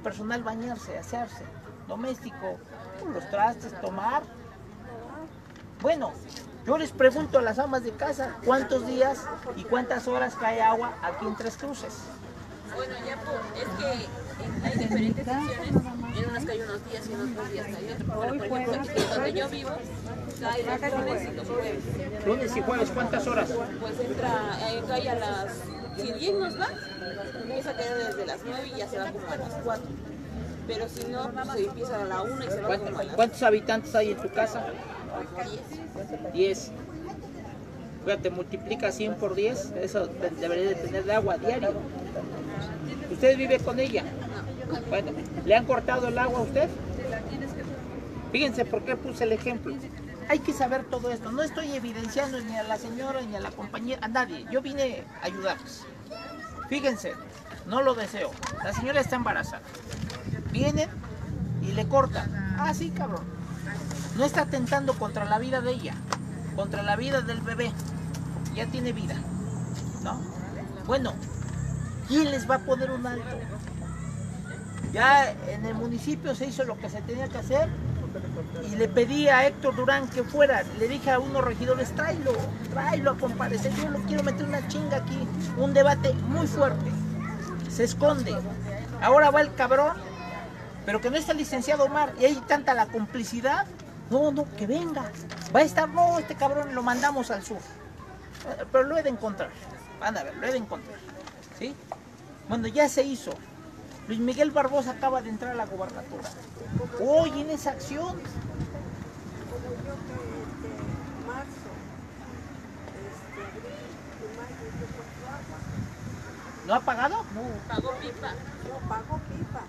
Speaker 1: personal bañarse, asearse, doméstico, los trastes, tomar. Bueno, yo les pregunto a las amas de casa, ¿cuántos días y cuántas horas cae agua aquí en Tres Cruces?
Speaker 2: Bueno, es que hay diferentes secciones, en unas cae unos días y en otros días cae otro. Por ejemplo, aquí donde yo vivo, cae los lunes y los jueves.
Speaker 1: Lunes y jueves, ¿cuántas horas?
Speaker 2: Pues entra, cae a las, si bien nos va, empieza a caer desde las 9 y ya se va como a las 4. Pero si no, se empieza a la 1 y se va como a las
Speaker 1: ¿Cuántos habitantes hay en tu casa?
Speaker 2: 10.
Speaker 1: 10. Fíjate, multiplica 100 por 10, eso debería de tener de agua diario. ¿Usted vive con ella? Bueno, ¿le han cortado el agua a usted? Fíjense por qué puse el ejemplo. Hay que saber todo esto. No estoy evidenciando ni a la señora, ni a la compañera, a nadie. Yo vine a ayudarles. Fíjense, no lo deseo. La señora está embarazada. Vienen y le cortan. Ah, sí, cabrón. No está atentando contra la vida de ella, contra la vida del bebé. Ya tiene vida, ¿no? Bueno, ¿quién les va a poner un alto? Ya en el municipio se hizo lo que se tenía que hacer y le pedí a Héctor Durán que fuera. Le dije a unos regidores, tráelo a comparecer. Yo no quiero meter una chinga aquí. Un debate muy fuerte. Se esconde. Ahora va el cabrón, pero que no está el licenciado Omar y hay tanta la complicidad. No, que venga. Va a estar, no, este cabrón lo mandamos al sur. Pero lo he de encontrar. Van a ver, lo he de encontrar. ¿Sí? Bueno, ya se hizo. Luis Miguel Barbosa acaba de entrar a la gobernatura. Hoy en esa acción. ¿No ha pagado?
Speaker 2: No. Pagó pipa.
Speaker 3: No pago pipa.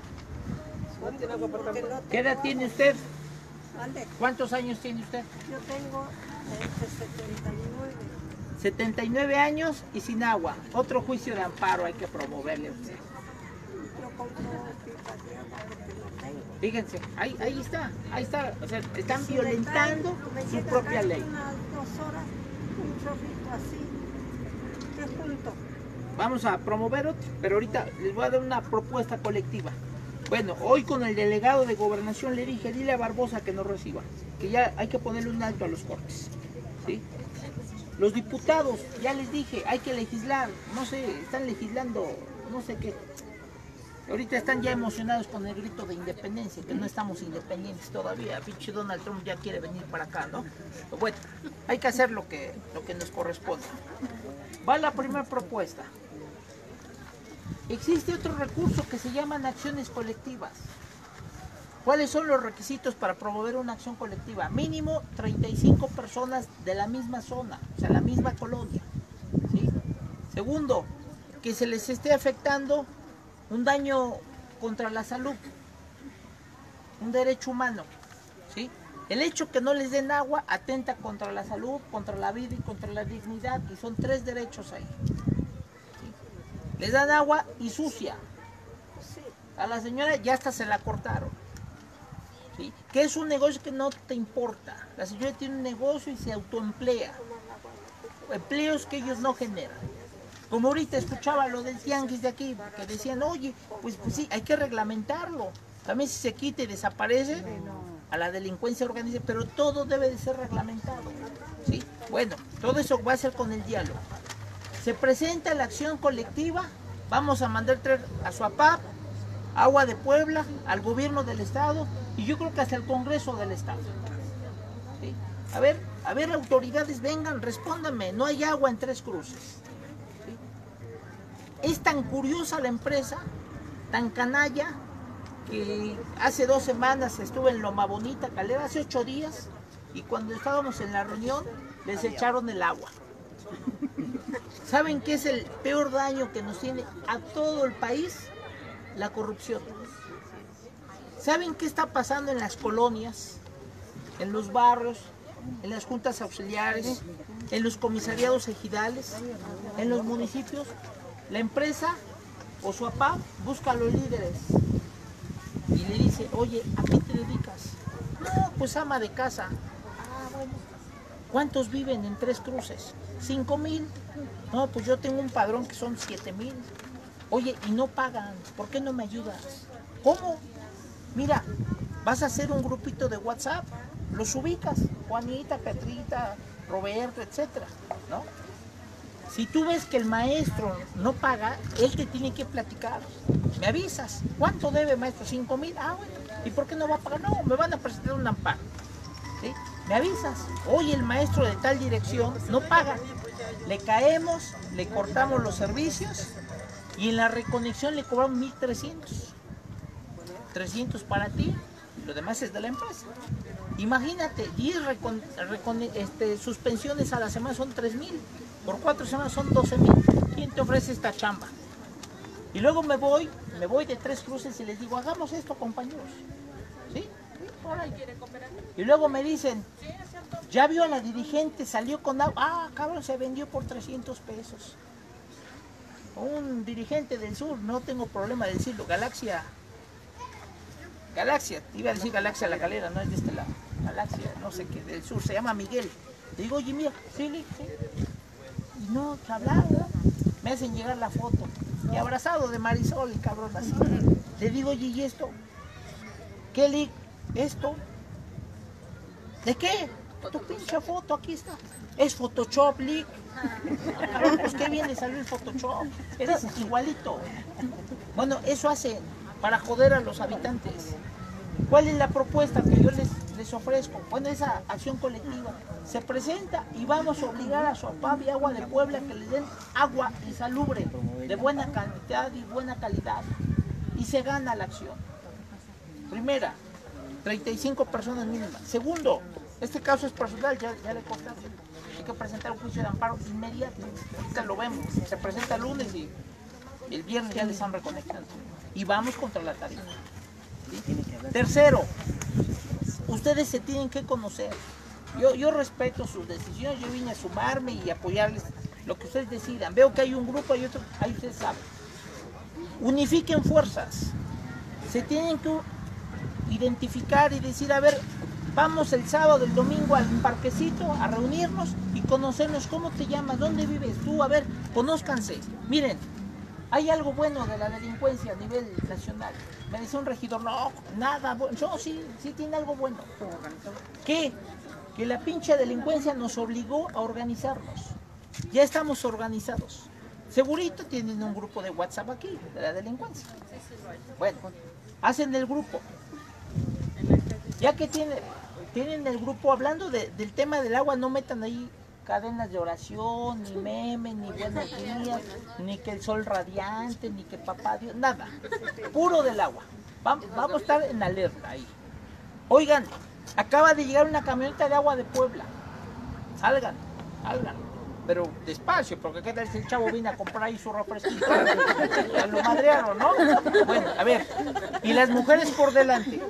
Speaker 1: ¿Qué edad tiene usted?
Speaker 3: ¿Dónde?
Speaker 1: ¿Cuántos años tiene usted?
Speaker 3: Yo tengo 79.
Speaker 1: 79 años y sin agua. Otro juicio de amparo hay que promoverle a usted.
Speaker 3: Yo compro pipa de agua porque no tengo.
Speaker 1: Fíjense, ahí está. O sea, están violentando su propia ley.
Speaker 3: Unas 2 horas, un chorrito así, que junto.
Speaker 1: Vamos a promover otro, pero ahorita les voy a dar una propuesta colectiva. Bueno, hoy con el delegado de gobernación le dije, dile a Barbosa que nos reciba, que ya hay que ponerle un alto a los cortes, ¿sí? Los diputados, ya les dije, hay que legislar, no sé, están legislando, no sé qué. Ahorita están ya emocionados con el grito de independencia, que no estamos independientes todavía. Pinche Donald Trump ya quiere venir para acá, ¿no? Pero bueno, hay que hacer lo que nos corresponde. Va la primera propuesta. Existe otro recurso que se llaman acciones colectivas. ¿Cuáles son los requisitos para promover una acción colectiva? Mínimo 35 personas de la misma zona, o sea, la misma colonia, ¿sí? Segundo, que se les esté afectando un daño contra la salud, un derecho humano, ¿sí? El hecho que no les den agua atenta contra la salud, contra la vida y contra la dignidad, y son 3 derechos ahí. ¿Sí? Les dan agua y sucia. A la señora ya hasta se la cortaron. ¿Sí? Que es un negocio que no te importa. La señora tiene un negocio y se autoemplea. Empleos que ellos no generan. Como ahorita escuchaba lo del tianguis de aquí, que decían, oye, pues sí, hay que reglamentarlo. También si se quita y desaparece a la delincuencia organizada, pero todo debe de ser reglamentado. ¿Sí? Bueno, todo eso va a ser con el diálogo. Se presenta la acción colectiva, vamos a mandar a SUAPAP, Agua de Puebla, al gobierno del estado y yo creo que hasta el Congreso del estado. ¿Sí? A ver, autoridades, vengan, respóndanme, no hay agua en Tres Cruces. Es tan curiosa la empresa, tan canalla, que hace 2 semanas estuve en Loma Bonita, Calera, hace 8 días, y cuando estábamos en la reunión, les echaron el agua. ¿Saben qué es el peor daño que nos tiene a todo el país? La corrupción. ¿Saben qué está pasando en las colonias, en los barrios, en las juntas auxiliares, en los comisariados ejidales, en los municipios? La empresa o SUAPAP busca a los líderes y le dice, oye, ¿a qué te dedicas? No, pues ama de casa. Ah, bueno. ¿Cuántos viven en Tres Cruces? 5,000. No, pues yo tengo un padrón que son 7,000. Oye, y no pagan, ¿por qué no me ayudas? ¿Cómo? Mira, vas a hacer un grupito de WhatsApp, los ubicas, Juanita, Petrita, Roberto, etcétera, ¿no? Si tú ves que el maestro no paga, él te tiene que platicar. Me avisas, ¿cuánto debe, maestro? 5,000. Ah, bueno, ¿y por qué no va a pagar? No, me van a presentar un amparo. ¿Sí? Me avisas, oye, el maestro de tal dirección no paga. Le caemos, le cortamos los servicios y en la reconexión le cobramos 1,300. 300 para ti, y lo demás es de la empresa. Imagínate, 10 suspensiones a la semana son 3,000, por 4 semanas son 12,000. ¿Quién te ofrece esta chamba? Y luego me voy de Tres Cruces y les digo, hagamos esto, compañeros. ¿Sí? Y luego me dicen, ya vio a la dirigente, salió con agua. Ah, cabrón, se vendió por 300 pesos. Un dirigente del sur, no tengo problema de decirlo, Galaxia, iba a decir Galaxia La Calera, no es de este lado. Galaxia, no sé qué, del sur, se llama Miguel. Le digo, oye, mira, sí. Y no, que hablaba, me hacen llegar la foto. Y abrazado de Marisol, el cabrón así. Le digo, oye, ¿y esto? ¿Qué Lick? ¿Esto? ¿De qué? Tu pinche foto, aquí está. Es Photoshop, Lick. Pues qué bien le salió el Photoshop. Eres igualito. Bueno, eso hace para joder a los habitantes. ¿Cuál es la propuesta que yo les ofrezco? Bueno, esa acción colectiva se presenta y vamos a obligar a Soapap y Agua de Puebla que les den agua insalubre de buena cantidad y buena calidad. Y se gana la acción. Primera, 35 personas mínimas. Segundo, este caso es personal, ya le contaste. Hay que presentar un juicio de amparo inmediato. Ahorita lo vemos. Se presenta el lunes y el viernes ya les están reconectando. Y vamos contra la tarifa. ¿Sí? Tercero, ustedes se tienen que conocer. Yo respeto sus decisiones, yo vine a sumarme y apoyarles lo que ustedes decidan. Veo que hay un grupo, hay otro, ahí ustedes saben. Unifiquen fuerzas. Se tienen que identificar y decir, a ver, vamos el sábado, el domingo al parquecito a reunirnos y conocernos. ¿Cómo te llamas? ¿Dónde vives tú? A ver, conózcanse. Miren, hay algo bueno de la delincuencia a nivel nacional. Me decía un regidor, no, nada bueno. No, sí tiene algo bueno. ¿Qué? Que la pinche delincuencia nos obligó a organizarnos. Ya estamos organizados. Segurito tienen un grupo de WhatsApp aquí, de la delincuencia. Bueno, hacen el grupo. Ya que tienen el grupo hablando del tema del agua, no metan ahí cadenas de oración, ni memes, ni buenos días, ni que el sol radiante, ni que papá Dios, nada. Puro del agua. Vamos a estar en alerta ahí. Oigan, acaba de llegar una camioneta de Agua de Puebla. Salgan. Pero despacio, porque qué tal si el chavo viene a comprar ahí su refresquito. Ya lo madrearon, ¿no? Bueno, a ver. Y las mujeres por delante.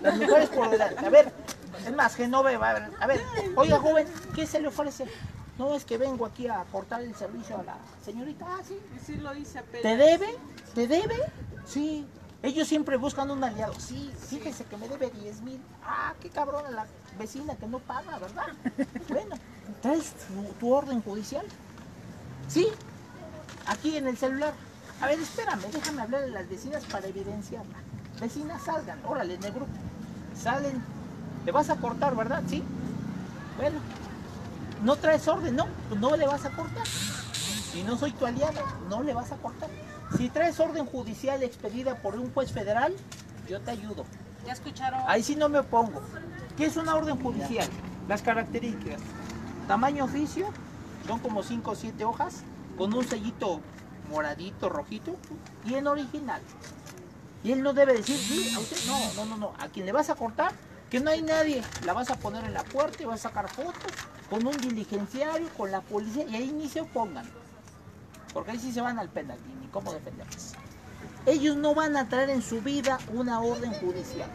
Speaker 1: A ver. Es más, Genoveva, a ver. Oiga, joven, ¿qué se le ofrece? No, es que vengo aquí a aportar el servicio a la señorita. Ah, sí.
Speaker 2: Sí lo dice apenas.
Speaker 1: ¿Te debe? Sí. Ellos siempre buscan un aliado. Sí, fíjese que me debe 10,000. Ah, qué cabrón a la vecina que no paga, ¿verdad? Bueno, ¿traes tu orden judicial? Sí, aquí en el celular. A ver, espérame, déjame hablar de las vecinas para evidenciarla. Vecinas, salgan, órale, en el grupo. Salen, le vas a cortar, ¿verdad? Sí. Bueno, ¿no traes orden? No, pues no le vas a cortar. Si no soy tu aliado, no le vas a cortar. Si traes orden judicial expedida por un juez federal, yo te ayudo.
Speaker 2: ¿Ya escucharon?
Speaker 1: Ahí sí no me opongo. ¿Qué es una orden judicial? Las características. Tamaño oficio, son como 5 o 7 hojas, con un sellito moradito, rojito, y en original. Y él no debe decir, sí, a usted, no. A quien le vas a cortar, que no hay nadie, la vas a poner en la puerta y vas a sacar fotos con un diligenciario, con la policía, y ahí ni se opongan. Porque ahí sí se van al penal, y ni cómo defenderse. Ellos no van a traer en su vida una orden judicial.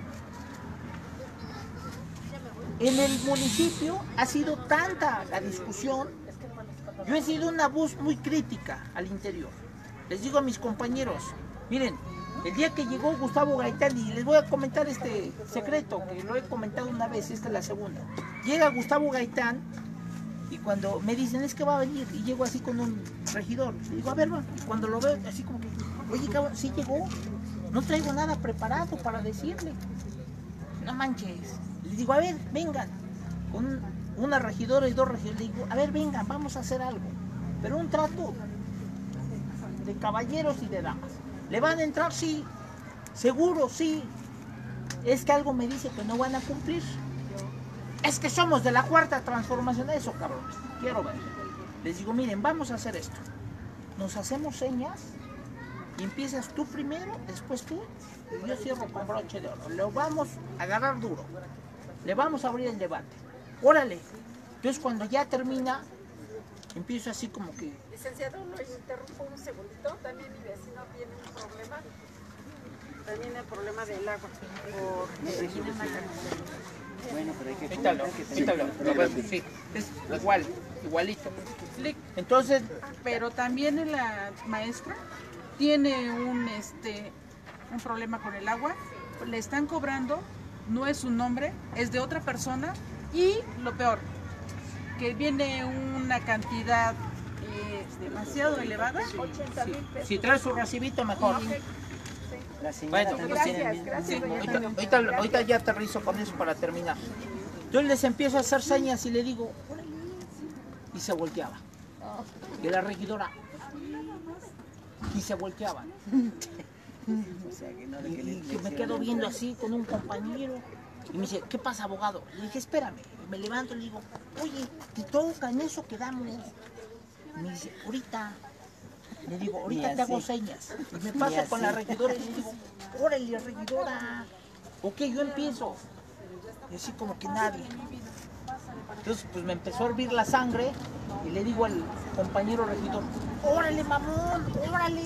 Speaker 1: En el municipio ha sido tanta la discusión, yo he sido una voz muy crítica al interior. Les digo a mis compañeros, miren, el día que llegó Gustavo Gaitán, y les voy a comentar este secreto, que lo he comentado una vez, esta es la segunda. Llega Gustavo Gaitán, y cuando me dicen, es que va a venir, y llego así con un regidor, le digo, a ver, va. Y cuando lo veo, así como que, oye, cabrón, sí llegó. no traigo nada preparado para decirle. No manches. Le digo, a ver, vengan. Con una regidora y 2 regidores, le digo, a ver, vengan, vamos a hacer algo. Pero un trato de caballeros y de damas. ¿Le van a entrar? Sí. Seguro, sí. Es que algo me dice que no van a cumplir. Es que somos de la Cuarta Transformación. Eso, cabrones. Quiero ver. Les digo, miren, vamos a hacer esto. Nos hacemos señas y empiezas tú primero, después tú, y yo cierro con broche de oro. Lo vamos a agarrar duro. Le vamos a abrir el debate. Órale. Entonces cuando ya termina, empiezo así como que...
Speaker 3: Licenciado, lo interrumpo un segundito. También mi vecino tiene un problema. También el problema del agua.
Speaker 4: Bueno, pero hay que...
Speaker 1: Sí, es igual, igualito. Entonces,
Speaker 5: Pero también la maestra tiene un problema con el agua, le están cobrando, no es su nombre, es de otra persona y lo peor, que viene una cantidad demasiado elevada.
Speaker 3: 80,000 pesos.
Speaker 1: si traes su recibito, mejor.
Speaker 4: La señora
Speaker 1: Bueno,
Speaker 4: también
Speaker 3: gracias,
Speaker 4: tiene...
Speaker 3: gracias.
Speaker 1: Ahorita ya aterrizo con eso para terminar. Yo les empiezo a hacer señas y le digo, órale, y se volteaba. Y la regidora, y se volteaban.
Speaker 4: O sea, que no le
Speaker 1: Y me quedo viendo así con un compañero. Y me dice, ¿qué pasa, abogado? Le dije, espérame. Y me levanto y le digo, oye, ¿te toca en eso quedamos? Y me dice, ahorita. Le digo, ahorita te hago señas. Y me paso con la regidora y le digo, órale, regidora. Ok, yo empiezo. Y así como que nadie. Entonces, pues me empezó a hervir la sangre y le digo al compañero regidor, órale, mamón, órale.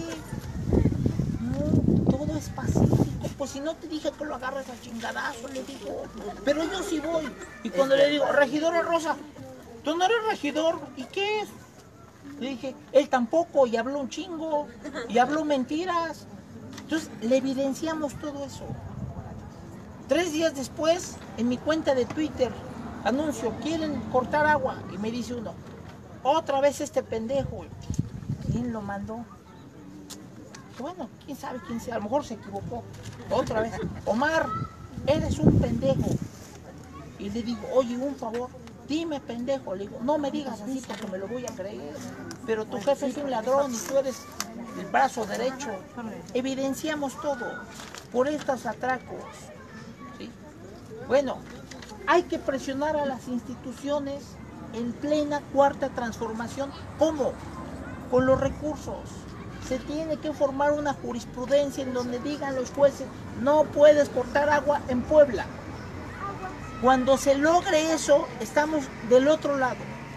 Speaker 1: No, todo es pacífico. Pues si no te dije que lo agarres a chingadazo, le digo. Pero yo sí voy. Y cuando le digo, regidora Rosa, tú no eres regidor, ¿y qué es? Le dije, él tampoco, y habló un chingo, y habló mentiras. Entonces, le evidenciamos todo eso. 3 días después, en mi cuenta de Twitter, anuncio, quieren cortar agua. Y me dice uno, otra vez este pendejo. ¿Quién lo mandó? Bueno, quién sabe quién sea, a lo mejor se equivocó. Otra vez, Omar, eres un pendejo. Y le digo, oye, un favor, dime pendejo. Le digo, no me digas así porque me lo voy a creer. Pero tu jefe es un ladrón y tú eres el brazo derecho. Evidenciamos todo por estos atracos. ¿Sí? Bueno, hay que presionar a las instituciones en plena Cuarta Transformación. ¿Cómo? Con los recursos. Se tiene que formar una jurisprudencia en donde digan los jueces, no puedes cortar agua en Puebla. Cuando se logre eso, estamos del otro lado.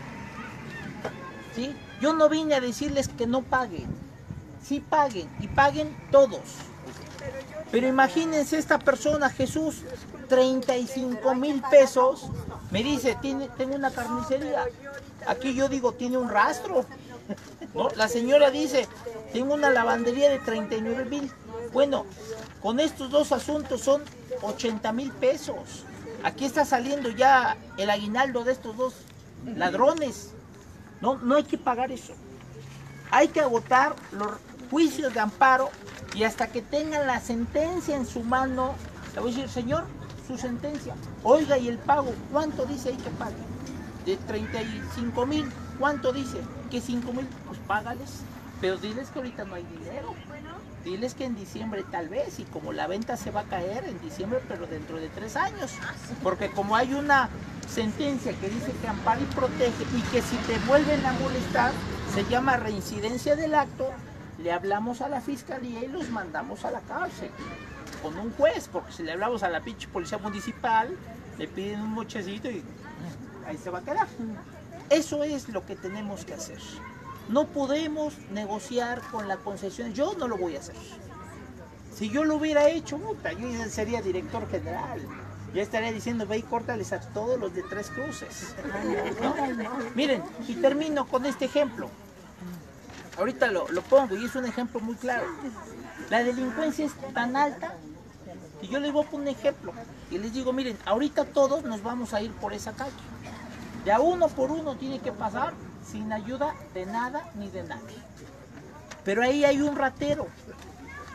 Speaker 1: ¿Sí? Yo no vine a decirles que no paguen. Sí paguen, y paguen todos. Pero imagínense esta persona, Jesús, 35,000 pesos. Me dice, tengo una carnicería. Aquí yo digo, tiene un rastro. ¿No? La señora dice, tengo una lavandería de 39,000. Bueno, con estos dos asuntos son 80,000 pesos. Aquí está saliendo ya el aguinaldo de estos dos ladrones. No hay que pagar eso. Hay que agotar los juicios de amparo y hasta que tengan la sentencia en su mano, le voy a decir, señor, su sentencia. Oiga, y el pago, ¿cuánto dice ahí que pague? De 35,000, ¿cuánto dice? Que 5,000, pues págales. Pero diles que ahorita no hay dinero. Diles que en diciembre tal vez, y como la venta se va a caer en diciembre, pero dentro de 3 años. Porque como hay una sentencia que dice que ampara y protege, y que si te vuelven a molestar, se llama reincidencia del acto, le hablamos a la fiscalía y los mandamos a la cárcel. Con un juez, porque si le hablamos a la pinche policía municipal, le piden un mochecito y ahí se va a quedar. Eso es lo que tenemos que hacer. No podemos negociar con la concesión. Yo no lo voy a hacer. Si yo lo hubiera hecho, puta, yo ya sería director general. Ya estaría diciendo, ve y córtales a todos los de Tres Cruces. ¿No? Miren, y termino con este ejemplo. Ahorita lo pongo y es un ejemplo muy claro. La delincuencia es tan alta y yo les voy a poner un ejemplo. Y les digo, miren, ahorita todos nos vamos a ir por esa calle. Ya uno por uno tiene que pasar sin ayuda de nada ni de nadie. Pero ahí hay un ratero.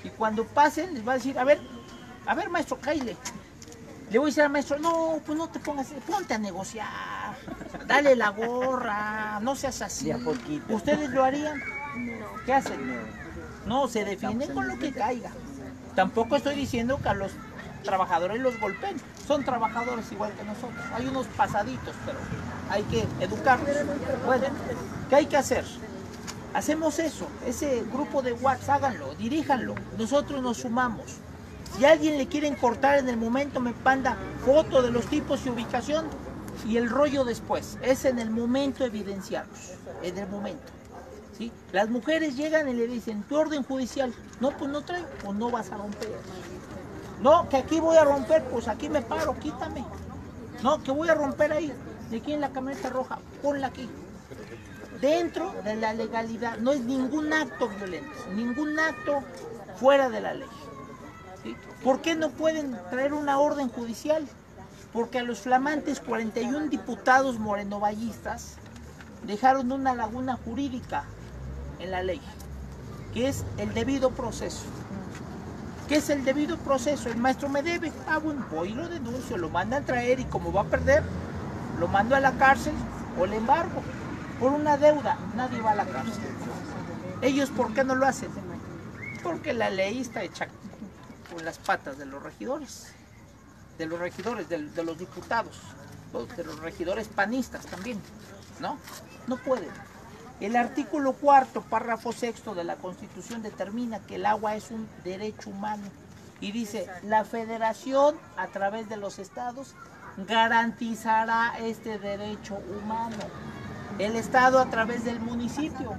Speaker 1: Y cuando pasen les va a decir, a ver maestro, cáile. Le voy a decir al maestro, no, pues no te pongas, ponte a negociar, dale la gorra, no seas así.
Speaker 4: De a poquito.
Speaker 1: ¿Ustedes lo harían? No. ¿Qué hacen? No, se defienden con lo que caiga. Tampoco estoy diciendo que a los trabajadores los golpeen, son trabajadores igual que nosotros. Hay unos pasaditos, pero hay que educarlos. Bueno, ¿qué hay que hacer? Hacemos eso, ese grupo de WhatsApp, háganlo, diríjanlo, nosotros nos sumamos. Si a alguien le quieren cortar en el momento, me manda foto de los tipos y ubicación y el rollo después. Es en el momento evidenciarlos, en el momento. ¿Sí? Las mujeres llegan y le dicen, tu orden judicial, no, pues no traigo, pues no vas a romper. No, que aquí voy a romper, pues aquí me paro, quítame. No, que voy a romper ahí, de aquí en la camioneta roja, ponla aquí. Dentro de la legalidad, no es ningún acto violento, ningún acto fuera de la ley. ¿Sí? ¿Por qué no pueden traer una orden judicial? Porque a los flamantes 41 diputados morenovallistas dejaron una laguna jurídica en la ley, que es el debido proceso. ¿Qué es el debido proceso? El maestro me debe, bueno, voy y lo denuncio, lo mandan a traer y como va a perder, lo mando a la cárcel o le embargo. Por una deuda, nadie va a la cárcel. ¿Ellos por qué no lo hacen? Porque la ley está hecha con las patas de los regidores, de los diputados, de los regidores panistas también, ¿no? No pueden. El artículo 4, párrafo 6 de la Constitución determina que el agua es un derecho humano y dice, la Federación a través de los estados garantizará este derecho humano. El Estado a través del municipio.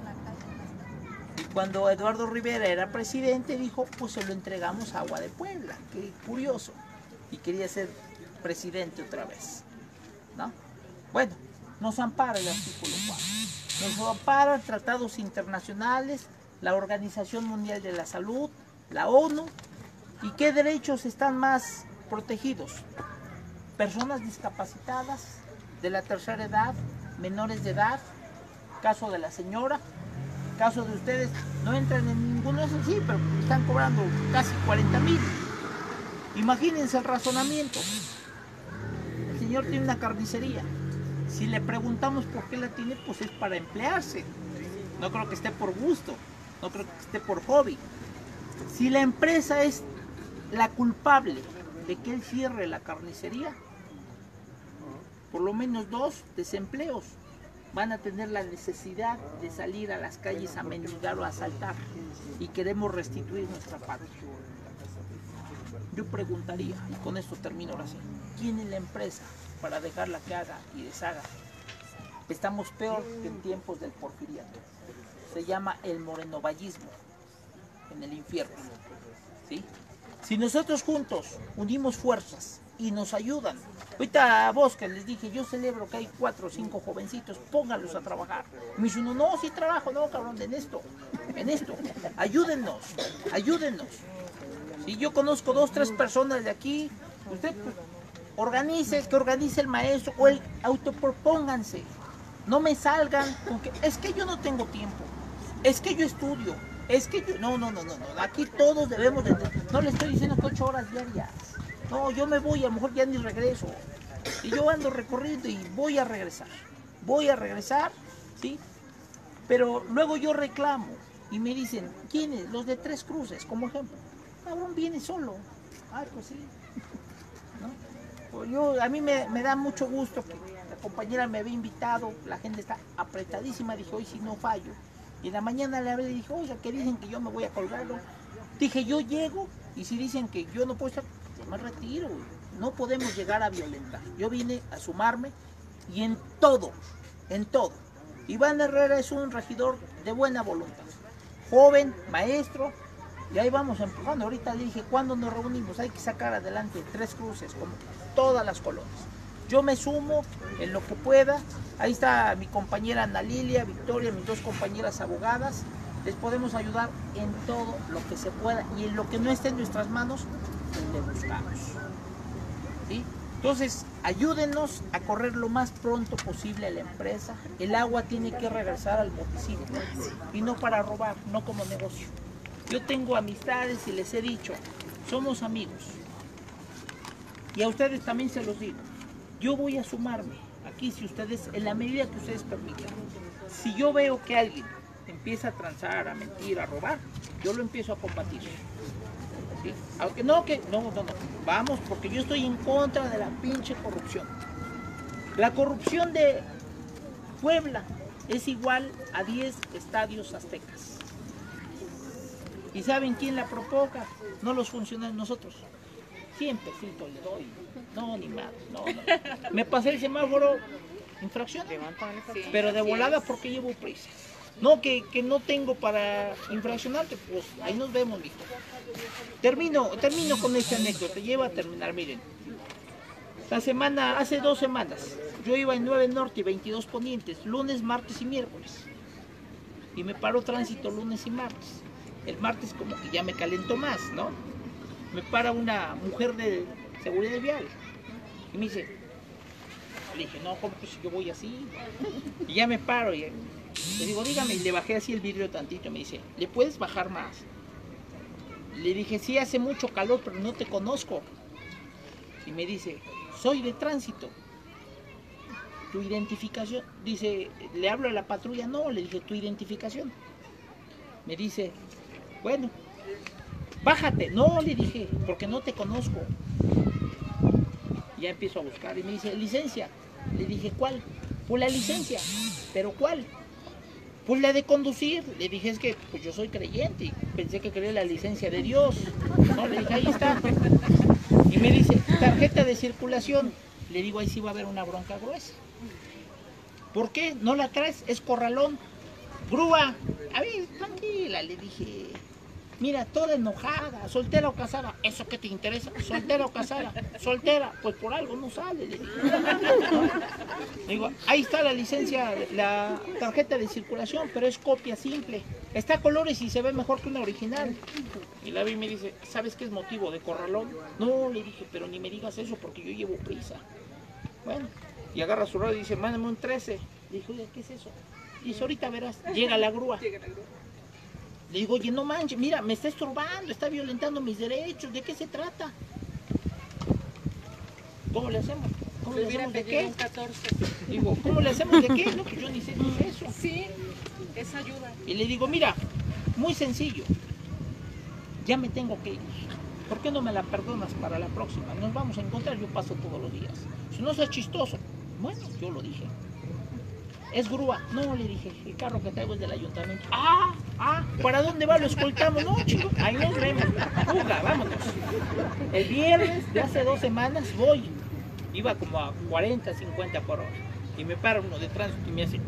Speaker 1: Y cuando Eduardo Rivera era presidente dijo, pues se lo entregamos a Agua de Puebla. Qué curioso. Y quería ser presidente otra vez, ¿no? Bueno, nos ampara el artículo 4. Nos amparan tratados internacionales, la Organización Mundial de la Salud, la ONU. ¿Y qué derechos están más protegidos? Personas discapacitadas, de la tercera edad, menores de edad, caso de la señora, caso de ustedes, no entran en ninguno de esos, sí, pero están cobrando casi 40,000. Imagínense el razonamiento. El señor tiene una carnicería. Si le preguntamos por qué la tiene, pues es para emplearse. No creo que esté por gusto, no creo que esté por hobby. Si la empresa es la culpable de que él cierre la carnicería, por lo menos 2 desempleos van a tener la necesidad de salir a las calles a mendigar o a asaltar y queremos restituir nuestra patria. Yo preguntaría, y con esto termino ahora sí, ¿quién es la empresa para dejarla que haga y deshaga? Estamos peor que en tiempos del porfiriato. Se llama el morenovallismo en el infierno. ¿Sí? Si nosotros juntos unimos fuerzas y nos ayudan, ahorita a vos que les dije, yo celebro que hay 4 o 5 jovencitos, pónganlos a trabajar. Me dice uno, no, sí trabajo, no, cabrón, en esto, ayúdennos. Si yo conozco 2 o 3 personas de aquí, usted pues, que organice el maestro o el autopropónganse. No me salgan con que, es que yo no tengo tiempo, es que yo estudio, es que yo, no, aquí todos debemos de, no le estoy diciendo que 8 horas diarias. No, yo me voy, a lo mejor ya ni regreso. Y yo ando recorriendo y voy a regresar, ¿sí? Pero luego yo reclamo y me dicen, ¿quiénes? Los de Tres Cruces, como ejemplo. Cabrón, viene solo. Ay, pues sí. ¿No? Pues a mí me da mucho gusto que la compañera me había invitado, la gente está apretadísima, dije, hoy si no fallo. Y en la mañana le hablé y dije, oiga, que dicen que yo me voy a colgar, ¿no? Dije, yo llego y si dicen que yo no puedo estar, yo me retiro, no podemos llegar a violentar. Yo vine a sumarme y en todo. Iván Herrera es un regidor de buena voluntad, joven, maestro, y ahí vamos empujando. Ahorita le dije, ¿cuándo nos reunimos? Hay que sacar adelante Tres Cruces, como todas las colonias. Yo me sumo en lo que pueda. Ahí está mi compañera Ana Lilia, Victoria, mis 2 compañeras abogadas. Les podemos ayudar en todo lo que se pueda y en lo que no esté en nuestras manos, le buscamos. ¿Sí? Entonces, ayúdenos a correr lo más pronto posible a la empresa. El agua tiene que regresar al municipio y no para robar, no como negocio. Yo tengo amistades y les he dicho, somos amigos. Y a ustedes también se los digo. Yo voy a sumarme aquí si ustedes, en la medida que ustedes permitan. Si yo veo que alguien empieza a transar, a mentir, a robar, yo lo empiezo a combatir. ¿Sí? Aunque no, vamos, porque yo estoy en contra de la pinche corrupción. La corrupción de Puebla es igual a 10 estadios aztecas. ¿Y saben quién la provoca? No los funcionarios, nosotros. 100 pesitos le doy. No, ni más. No. Me pasé el semáforo, infracción. Pero de volada porque llevo prisa. No, que no tengo para infraccionarte, pues ahí nos vemos, listo. Termino con esta anécdota, lleva a terminar, miren. Hace 2 semanas, yo iba en 9 Norte y 22 Ponientes, lunes, martes y miércoles. Y me paró tránsito lunes y martes. El martes como que ya me calentó más, ¿no? Me para una mujer de seguridad vial y me dice, le dije, no, ¿cómo que si yo voy así? Y ya me paro y le digo, dígame, y le bajé así el vidrio tantito y me dice, ¿le puedes bajar más? Le dije, sí, hace mucho calor, pero no te conozco. Y me dice, soy de tránsito. ¿Tu identificación? Dice, le hablo a la patrulla, no, le dije, ¿tu identificación? Me dice, bueno, bájate. No, le dije, porque no te conozco. Ya empiezo a buscar y me dice, licencia. Le dije, ¿cuál? Pues la licencia. ¿Pero cuál? Pues la de conducir. Le dije, es que pues yo soy creyente y pensé que quería la licencia de Dios. No, le dije, ahí está. Y me dice, tarjeta de circulación. Le digo, ahí sí va a haber una bronca gruesa. ¿Por qué? ¿No la traes? Es corralón. Grúa. A ver, tranquila, le dije. Mira, toda enojada, soltera o casada. ¿Eso qué te interesa? ¿Soltera o casada? Soltera, pues por algo no sale. Le digo, ahí está la licencia, la tarjeta de circulación, pero es copia simple. Está a colores y se ve mejor que una original. Y la vi y me dice, ¿sabes qué es motivo de corralón? No, le dije, pero ni me digas eso porque yo llevo prisa. Bueno, y agarra su radio y dice, mándame un 13. Le dije, oye, ¿qué es eso? Y dice, ahorita verás, llega la grúa. Le digo, oye, no manches, mira, me está estorbando, está violentando mis derechos, ¿de qué se trata? ¿Cómo le hacemos? ¿Cómo le hacemos de qué? Digo, ¿cómo le hacemos de qué? No, pues yo ni sé qué es eso.
Speaker 5: Sí, es ayuda.
Speaker 1: Y le digo, mira, muy sencillo, ya me tengo que ir. ¿Por qué no me la perdonas para la próxima? Nos vamos a encontrar, yo paso todos los días. Si no seas chistoso, bueno, yo lo dije. ¿Es grúa? No, le dije, el carro que traigo es del ayuntamiento. ¿Para dónde va? Lo escoltamos. No, chico, ahí nos vemos. Fuga, vámonos. El viernes de hace 2 semanas voy. Iba como a 40, 50 por hora. Y me para uno de tránsito y me hace...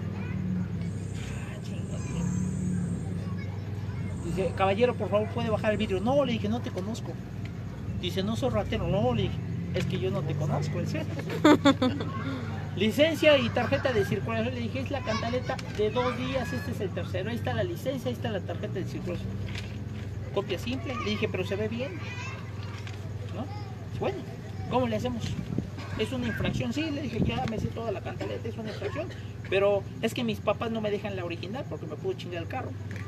Speaker 1: Dice, caballero, por favor, ¿puede bajar el vidrio? No, le dije, no te conozco. Dice, no soy ratero. No, le dije, es que yo no te conozco, ¿es cierto? Licencia y tarjeta de circulación, le dije, es la cantaleta de 2 días, este es el tercero, ahí está la licencia, ahí está la tarjeta de circulación. Copia simple, le dije, pero se ve bien, ¿no? Bueno, ¿cómo le hacemos? ¿Es una infracción? Sí, le dije, ya me sé toda la cantaleta, es una infracción, pero es que mis papás no me dejan la original porque me puedo chingar el carro.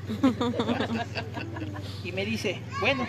Speaker 1: Y me dice, bueno,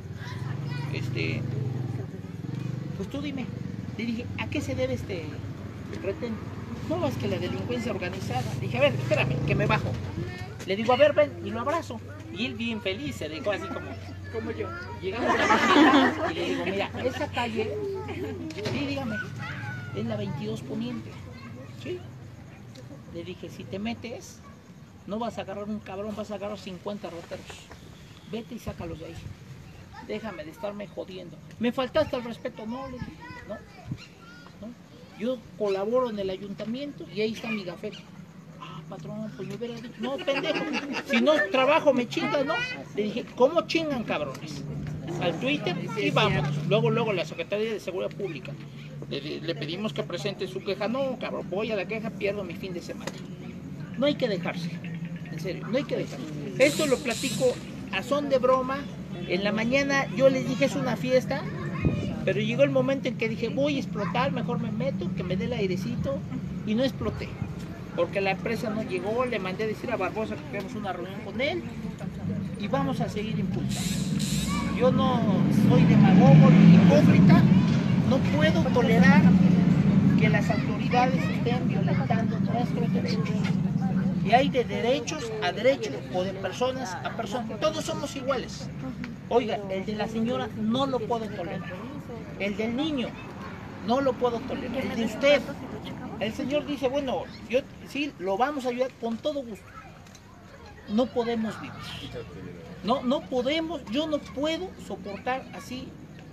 Speaker 1: pues tú dime. Le dije, ¿a qué se debe este retén? No, es que la delincuencia organizada. Le dije, a ver, espérame, que me bajo. Le digo, a ver, ven, y lo abrazo. Y él bien feliz, se dejó así como yo. Llegamos a la y le digo, mira, esa calle, sí, dígame, es la 22 Poniente. Sí. Le dije, si te metes, no vas a agarrar un cabrón, vas a agarrar 50 rateros. Vete y sácalos de ahí. Déjame de estarme jodiendo. ¿Me faltaste al respeto? No, le dije, no. Yo colaboro en el ayuntamiento y ahí está mi gafete. Patrón, pues me hubiera dicho, no, pendejo, si no trabajo me chingan, ¿no? Le dije, ¿cómo chingan, cabrones? Al Twitter y vámonos. Luego la Secretaría de Seguridad Pública. Le pedimos que presente su queja. No, cabrón, voy a la queja, pierdo mi fin de semana. No hay que dejarse, en serio, no hay que dejarse. Esto lo platico a son de broma. En la mañana yo les dije, es una fiesta. Pero llegó el momento en que dije, voy a explotar, mejor me meto, que me dé el airecito, y no exploté. porque la empresa no llegó, le mandé a decir a Barbosa que queremos una reunión con él y vamos a seguir impulsando. Yo no soy demagogo ni hipócrita, no puedo tolerar que las autoridades estén violentando nuestros derechos. Y hay de derechos a derechos o de personas a personas. Todos somos iguales. Oiga, el de la señora no lo puedo tolerar. El del niño no lo puedo tolerar. El de usted. El señor dice, bueno, yo sí, lo vamos a ayudar con todo gusto. No podemos vivir. No podemos, yo no puedo soportar así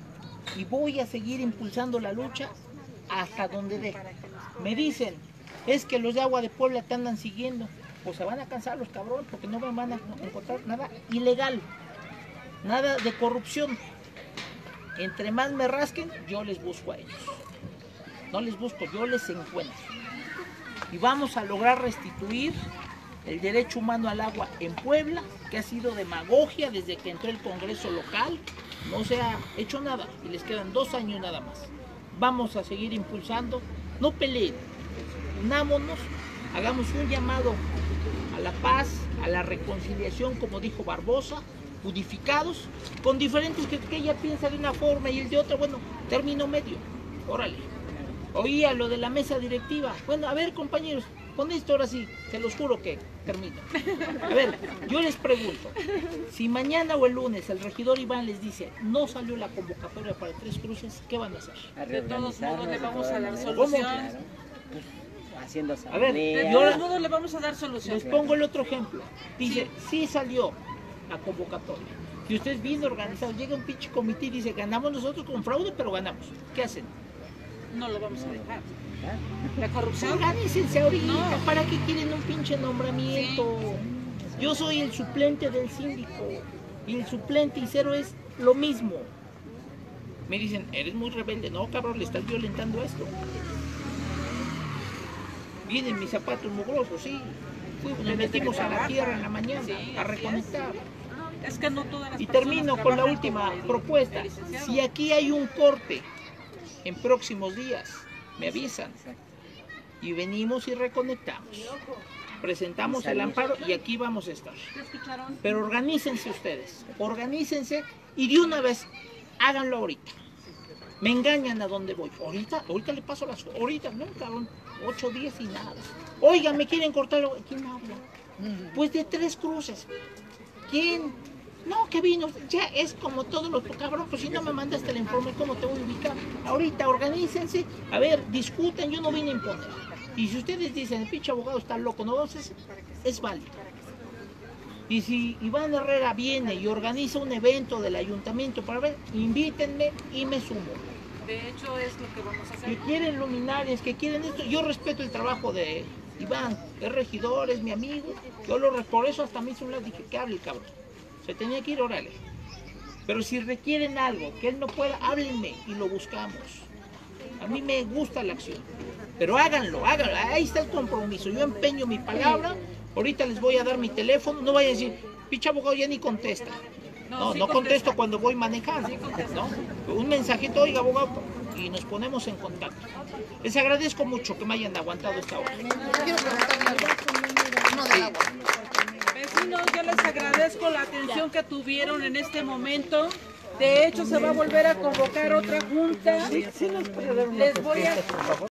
Speaker 1: y voy a seguir impulsando la lucha hasta donde dé. Me dicen, es que los de Agua de Puebla te andan siguiendo. Pues se van a cansar los cabrones porque no me van a encontrar nada ilegal, nada de corrupción. Entre más me rasquen, yo les busco a ellos. No les busco, yo les encuentro. Y vamos a lograr restituir el derecho humano al agua en Puebla, que ha sido demagogia desde que entró el Congreso local. No se ha hecho nada y les quedan 2 años nada más. Vamos a seguir impulsando. No peleen, unámonos, hagamos un llamado a la paz, a la reconciliación, como dijo Barbosa, unificados, con diferentes que ella piensa de una forma y el de otra, bueno, término medio, órale. Oía lo de la mesa directiva, bueno, a ver compañeros, con esto ahora sí, se los juro que termino. A ver, yo les pregunto, si mañana o el lunes el regidor Iván les dice, no salió la convocatoria para Tres Cruces, ¿qué van a hacer?
Speaker 5: De todos modos le vamos a dar
Speaker 1: ¿Cómo?
Speaker 5: solución.
Speaker 4: Haciendo
Speaker 1: A ver,
Speaker 5: De
Speaker 1: yo
Speaker 5: todos modos le vamos a dar solución.
Speaker 1: les pongo el otro ejemplo. Dice, sí salió la convocatoria. Si ustedes bien organizados, llega un pinche comité y dice, ganamos nosotros con fraude, pero ganamos. ¿Qué hacen?
Speaker 5: No lo vamos a dejar. La corrupción.
Speaker 1: Organícense ahorita.
Speaker 5: No.
Speaker 1: ¿Para qué quieren un pinche nombramiento? Yo soy el suplente del síndico. Y el suplente y cero es lo mismo. Me dicen, eres muy rebelde. No, cabrón, le estás violentando esto. Vienen mis zapatos mugrosos, sí. Nos metimos a la tierra en la mañana a reconectar.
Speaker 5: Es que no todas las
Speaker 1: Y
Speaker 5: personas
Speaker 1: termino con la
Speaker 5: trabajan
Speaker 1: última
Speaker 5: como el
Speaker 1: propuesta.
Speaker 5: licenciado.
Speaker 1: Si aquí hay un corte en próximos días, me avisan. Y venimos y reconectamos. Presentamos el amparo y aquí vamos a estar.
Speaker 5: ¿Ya escucharon?
Speaker 1: Pero organícense ustedes, organícense y de una vez háganlo ahorita. Me engañan a dónde voy. Ahorita le paso las... Ahorita, no, cabrón. 8 días y nada. Oigan, me quieren cortar. ¿Quién habla? Pues de Tres Cruces. ¿Quién? No, que vino. Ya es como todos los... Cabrón, pues si no me mandaste el informe, ¿cómo te voy a ubicar? Ahorita, organícense. A ver, discutan. Yo no vine a imponer. Y si ustedes dicen, el pinche abogado está loco, no, es válido. Y si Iván Herrera viene y organiza un evento del ayuntamiento para ver, invítenme y me sumo.
Speaker 5: De hecho, es lo que vamos a hacer.
Speaker 1: Que quieren luminarias, que quieren esto. Yo respeto el trabajo de Iván, es regidor, es mi amigo. Por eso hasta me hizo un lado, dije, que hable el cabrón. Se tenía que ir, órale. Pero si requieren algo que él no pueda, háblenme y lo buscamos. A mí me gusta la acción. Pero háganlo, ahí está el compromiso. Yo empeño mi palabra, ahorita les voy a dar mi teléfono, no vayan a decir, pinche abogado ya ni contesta. No,
Speaker 5: sí
Speaker 1: no contesto
Speaker 5: contesta.
Speaker 1: cuando voy manejando, ¿no? Un mensajito, oiga abogado, y nos ponemos en contacto. Les agradezco mucho que me hayan aguantado esta hora.
Speaker 5: Vecinos, yo les agradezco la atención que tuvieron en este momento. De hecho, se va a volver a convocar otra junta. Les voy a...